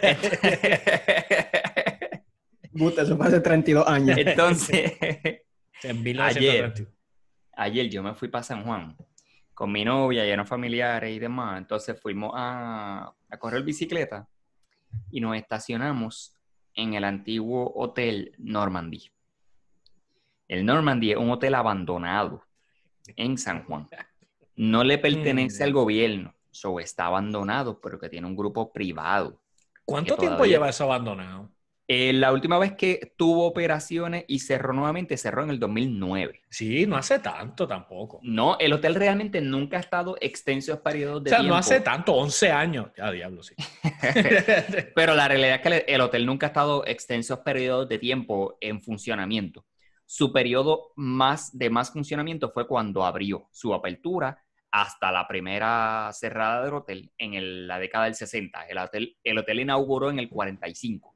Eso fue hace 32 años. Entonces, en 1932. Ayer yo me fui para San Juan con mi novia, llenos familiares y demás. Entonces fuimos a correr bicicleta y nos estacionamos en el antiguo hotel Normandy. El Normandy es un hotel abandonado en San Juan. No le pertenece al gobierno, está abandonado, pero que tiene un grupo privado. ¿Cuánto tiempo lleva eso abandonado? La última vez que tuvo operaciones y cerró nuevamente, cerró en el 2009. Sí, no hace tanto tampoco. No, el hotel realmente nunca ha estado extensos periodos de tiempo. O sea, no hace tanto, 11 años. Ya, diablo, sí. Pero la realidad es que el hotel nunca ha estado extensos periodos de tiempo en funcionamiento. Su periodo de más funcionamiento fue cuando abrió su apertura hasta la primera cerrada del hotel en la década del 60. El hotel inauguró en el 45.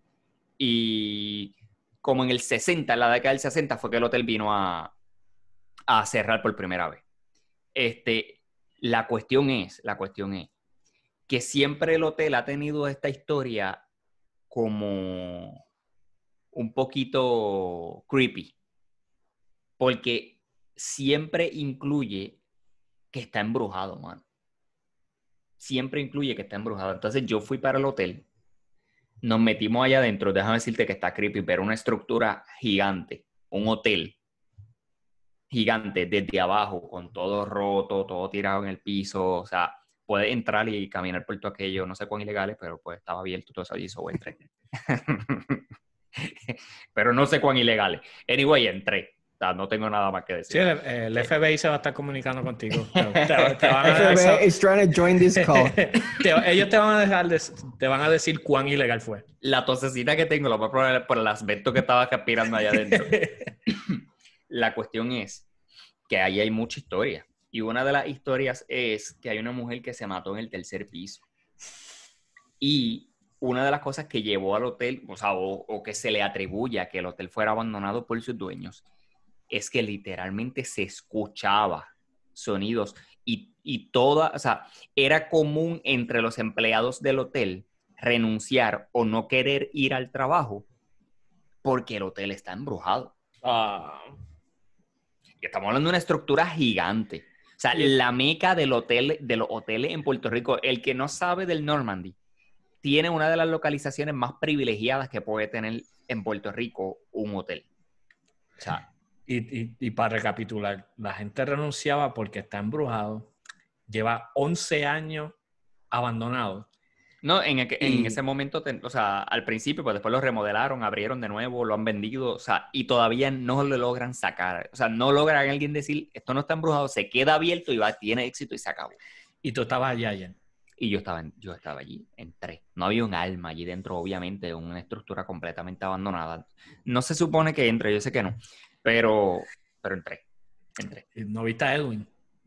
Y como en el 60, en la década del 60, fue que el hotel vino a cerrar por primera vez. La cuestión es que siempre el hotel ha tenido esta historia como un poquito creepy. Porque siempre incluye que está embrujado, mano. Siempre incluye que está embrujado. Entonces yo fui para el hotel. Nos metimos allá adentro, déjame decirte que está creepy, pero una estructura gigante, un hotel gigante desde abajo, con todo roto, todo tirado en el piso, o sea, puedes entrar y caminar por todo aquello, no sé cuán ilegales, pero pues estaba abierto todo eso allí, so entré. Pero no sé cuán ilegales. Anyway, entré. sea, no tengo nada más que Sí, decir. el FBI se va a estar comunicando contigo. Te van a FBI is trying to join this call. ellos te van a decir cuán ilegal fue. La tosecita que tengo, lo más probable es por el asbesto que estaba respirando allá adentro. La cuestión es que ahí hay mucha historia. Y una de las historias es que hay una mujer que se mató en el 3er piso. Y una de las cosas que llevó al hotel, o sea, o que se le atribuye a que el hotel fuera abandonado por sus dueños, es que literalmente se escuchaba sonidos y toda, o sea, era común entre los empleados del hotel renunciar o no querer ir al trabajo porque el hotel está embrujado. Y estamos hablando de una estructura gigante. O sea, la meca de los hoteles en Puerto Rico, el que no sabe del Normandy, tiene una de las localizaciones más privilegiadas que puede tener en Puerto Rico un hotel. O sea, y para recapitular, la gente renunciaba porque está embrujado, lleva 11 años abandonado. no, en ese momento, o sea, al principio, pues después lo remodelaron, abrieron de nuevo, lo han vendido, o sea, y todavía no lo logran sacar. O sea, no logran alguien decir, esto no está embrujado, se queda abierto y tiene éxito y se acabó. Y tú estabas allá ayer. Y yo estaba allí, entré. No había un alma allí dentro, obviamente, una estructura completamente abandonada. No se supone que entre, yo sé que no, pero entré. ¿No viste a Edwin?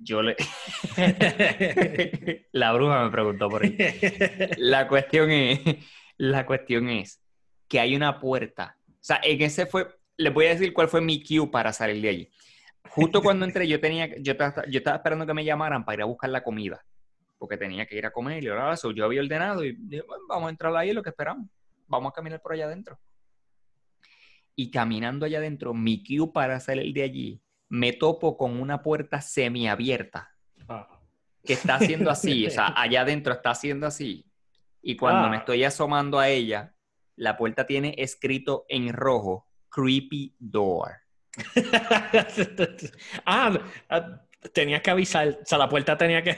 La bruja me preguntó por ahí. La cuestión es que hay una puerta. O sea, les voy a decir cuál fue mi cue para salir de allí. Justo cuando entré, yo estaba esperando que me llamaran para ir a buscar la comida, porque tenía que ir a comer y yo había ordenado y dije, bueno, vamos a entrar ahí, lo que esperamos. Vamos a caminar por allá adentro. Y caminando allá adentro, mi cue para salir de allí, me topo con una puerta semiabierta que está haciendo así, o sea, allá adentro está haciendo así. Y cuando me estoy asomando a ella, la puerta tiene escrito en rojo, Creepy Door. Tenías que avisar, o sea, la puerta tenía que...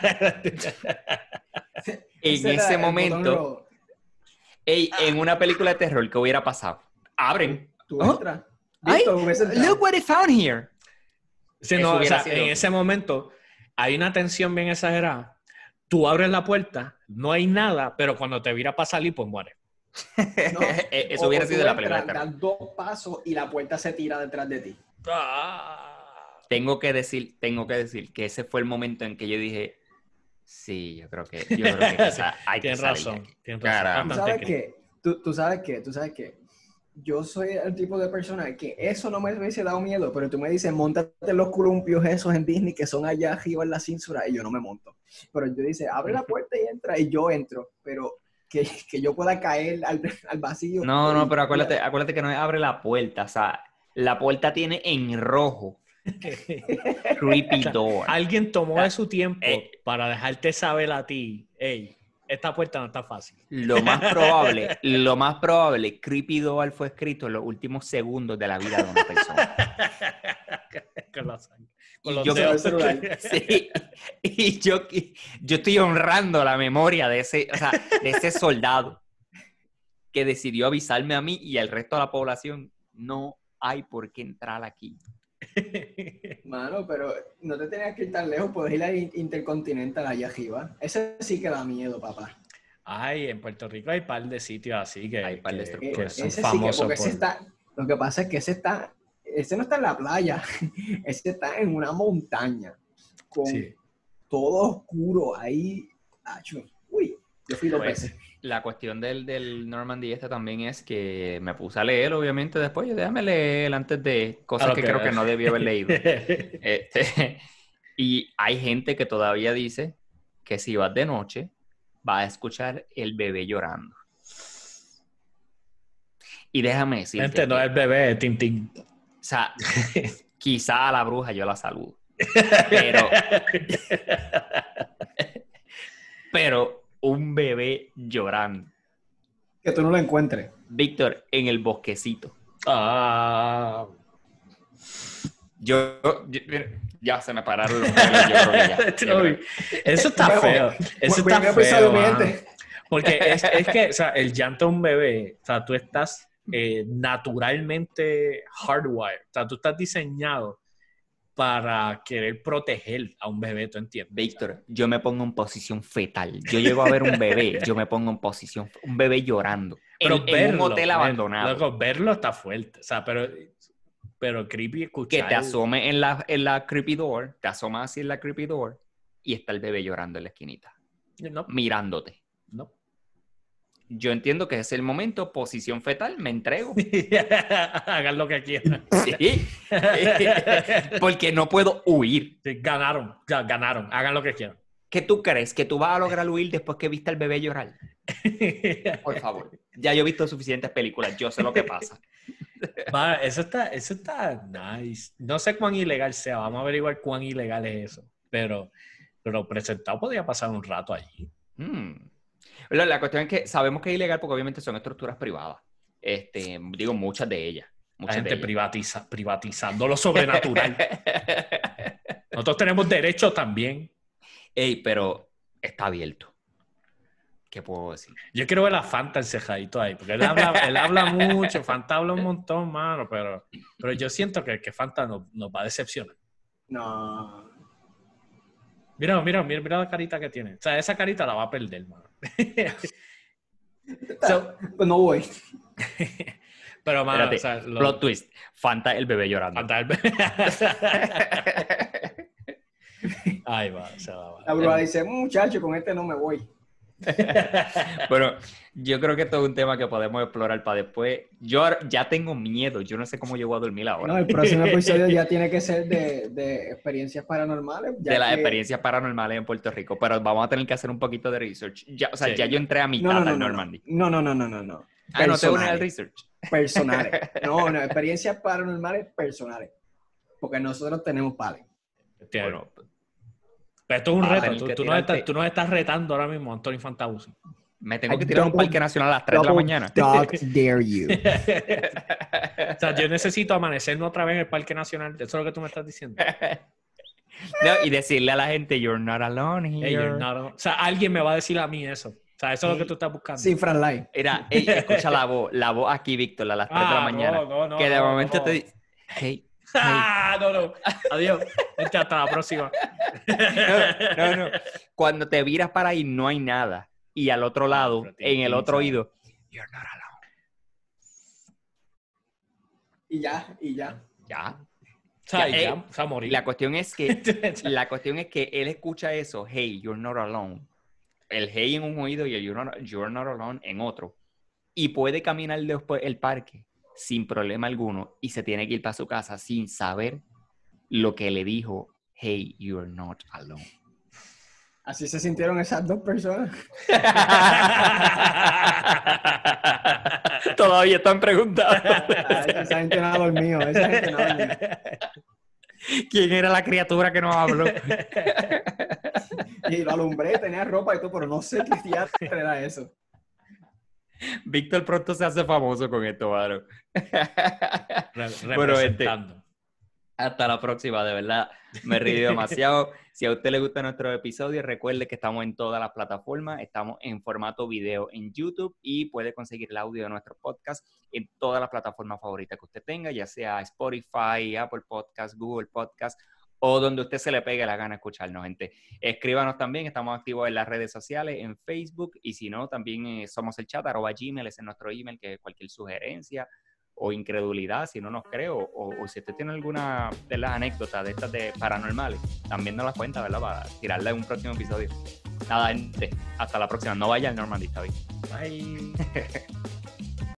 En ese momento, en una película de terror, ¿qué hubiera pasado? Abren. Tú entras. Look what I found here. Sí, no, o sea, en ese momento hay una tensión bien exagerada. Tú abres la puerta, no hay nada, pero cuando te vira para salir, pues mueres. No, eso hubiera sido la película. Das 2 pasos y la puerta se tira detrás de ti. Tengo que decir que ese fue el momento en que yo dije, sí, yo creo que quizá hay que salir. Tienes razón. ¿Tú sabes qué? Yo soy el tipo de persona que eso no me hubiese dado miedo, pero tú me dices, móntate los columpios esos en Disney que son allá arriba en la censura y yo no me monto. Pero yo dice, abre la puerta y entra y yo entro, pero que yo pueda caer al vacío. No, pero acuérdate que no abre la puerta, o sea, la puerta tiene en rojo Creepy Door. Alguien tomó de su tiempo para dejarte saber a ti, hey, esta puerta no está fácil. Lo más probable, Creepy Door fue escrito en los últimos segundos de la vida de una persona. Con la sangre. Sí, y yo estoy honrando la memoria de ese soldado que decidió avisarme a mí y al resto de la población. No hay por qué entrar aquí. Mano, pero no te tenías que ir tan lejos, puedes ir a Intercontinental allá arriba. Ese sí que da miedo, papá. Ay, en Puerto Rico hay un par de sitios así que, hay par de estructuras. que son famosos lo que pasa es que ese no está en la playa, ese está en una montaña con todo oscuro ahí. Uy, yo fui 2 veces. La cuestión del Normandy también es que me puse a leer, obviamente, después. Déjame leer antes de cosas que creo que no debí haber leído. Y hay gente que todavía dice que si vas de noche, vas a escuchar el bebé llorando. Y déjame decirte... Gente, no es el bebé, es Tintín. O sea, quizá a la bruja yo la saludo. Pero un bebé llorando. Que tú no lo encuentres. Víctor, en el bosquecito. Ya se me pararon los pelos. Eso está feo. Eso está feo. Porque es que, o sea, el llanto de un bebé, o sea, tú estás naturalmente hardwired. O sea, tú estás diseñado para querer proteger a un bebé, ¿tú entiendes? Víctor, yo me pongo en posición fetal. Yo llego a ver un bebé, yo me pongo en posición, un bebé llorando. Pero en un hotel abandonado. Loco, verlo está fuerte. O sea, pero creepy escuchar. Que te asome en la creepy door, te asomas así en la creepy door y está el bebé llorando en la esquinita, No. mirándote. No. Yo entiendo que es el momento, posición fetal, me entrego. Hagan lo que quieran. Sí. Porque no puedo huir. Sí, ganaron. Hagan lo que quieran. ¿Qué tú crees? ¿Que tú vas a lograr huir después que viste al bebé llorar? Por favor. Ya yo he visto suficientes películas, yo sé lo que pasa. Va, eso está nice. No sé cuán ilegal sea, vamos a averiguar cuán ilegal es eso. Pero presentado podría pasar un rato allí. La cuestión es que sabemos que es ilegal porque obviamente son estructuras privadas. Digo, muchas de ellas. La gente privatizando lo sobrenatural. Nosotros tenemos derecho también. Ey, pero está abierto. ¿Qué puedo decir? Yo quiero ver a Fanta encejadito ahí, porque él habla mucho, Fanta habla un montón, mano, pero yo siento que Fanta nos va a decepcionar. No. Mira la carita que tiene. O sea, esa carita la va a perder, mano. Pues no voy. Pero, mano, espérate, o sea, plot twist. Fanta el bebé llorando. Fanta el bebé. Ahí va, se va. La bruja dice, muchacho, con este no me voy. Bueno, yo creo que esto es un tema que podemos explorar para después. Yo ya tengo miedo, yo no sé cómo yo voy a dormir ahora. No, el próximo episodio ya tiene que ser de experiencias paranormales. De las experiencias paranormales en Puerto Rico, pero vamos a tener que hacer un poquito de research. Ya, o sea, ya yo entré a mitad al Normandy. No. Ah, no te unes al research. Personales. No, experiencias paranormales personales. Porque nosotros tenemos pales. Bueno, pero esto es un reto. Tú nos estás retando ahora mismo, Anthony Fantausi. Me tengo que tirar a un parque nacional a las 3 de la mañana. Dog dare you. O sea, yo necesito amanecerme otra vez en el parque nacional. Eso es lo que tú me estás diciendo. No, y decirle a la gente, you're not alone here. Hey, you're not alone. O sea, alguien me va a decir a mí eso. O sea, eso es lo que tú estás buscando. Sin Fran Live. Era, escucha la voz aquí, Víctor, a las 3 de la mañana. No, que de momento te dice, hey. No. Adiós. Hasta la próxima. No. Cuando te viras para ahí no hay nada. Y al otro lado, en el otro oído, you're not alone. Y ya. O sea, morir. La cuestión es que él escucha eso, hey, you're not alone. El hey en un oído y el you're not alone en otro. Y puede caminar después el parque sin problema alguno y se tiene que ir para su casa sin saber lo que le dijo, hey, you're not alone. Así se sintieron esas dos personas. Todavía están preguntando. Esa gente no ha dormido. ¿Quién era la criatura que nos habló? Y lo alumbré, tenía ropa y todo, pero no sé qué teatro era eso. Víctor pronto se hace famoso con esto, Varo. Representando. Hasta la próxima, de verdad. Me he reído demasiado. Si a usted le gusta nuestro episodio, recuerde que estamos en todas las plataformas. Estamos en formato video en YouTube y puede conseguir el audio de nuestro podcast en todas las plataformas favoritas que usted tenga, ya sea Spotify, Apple Podcast, Google Podcast o donde usted se le pegue la gana escucharnos, gente. Escríbanos también, estamos activos en las redes sociales, en Facebook, y si no, también somos el chat, @gmail, ese es nuestro email, que cualquier sugerencia o incredulidad, si no nos cree, o si usted tiene alguna de las anécdotas de estas de paranormales, también nos las cuenta, ¿verdad? Para tirarla en un próximo episodio. Nada, gente, hasta la próxima. No vaya al Normandy, está bien. Bye.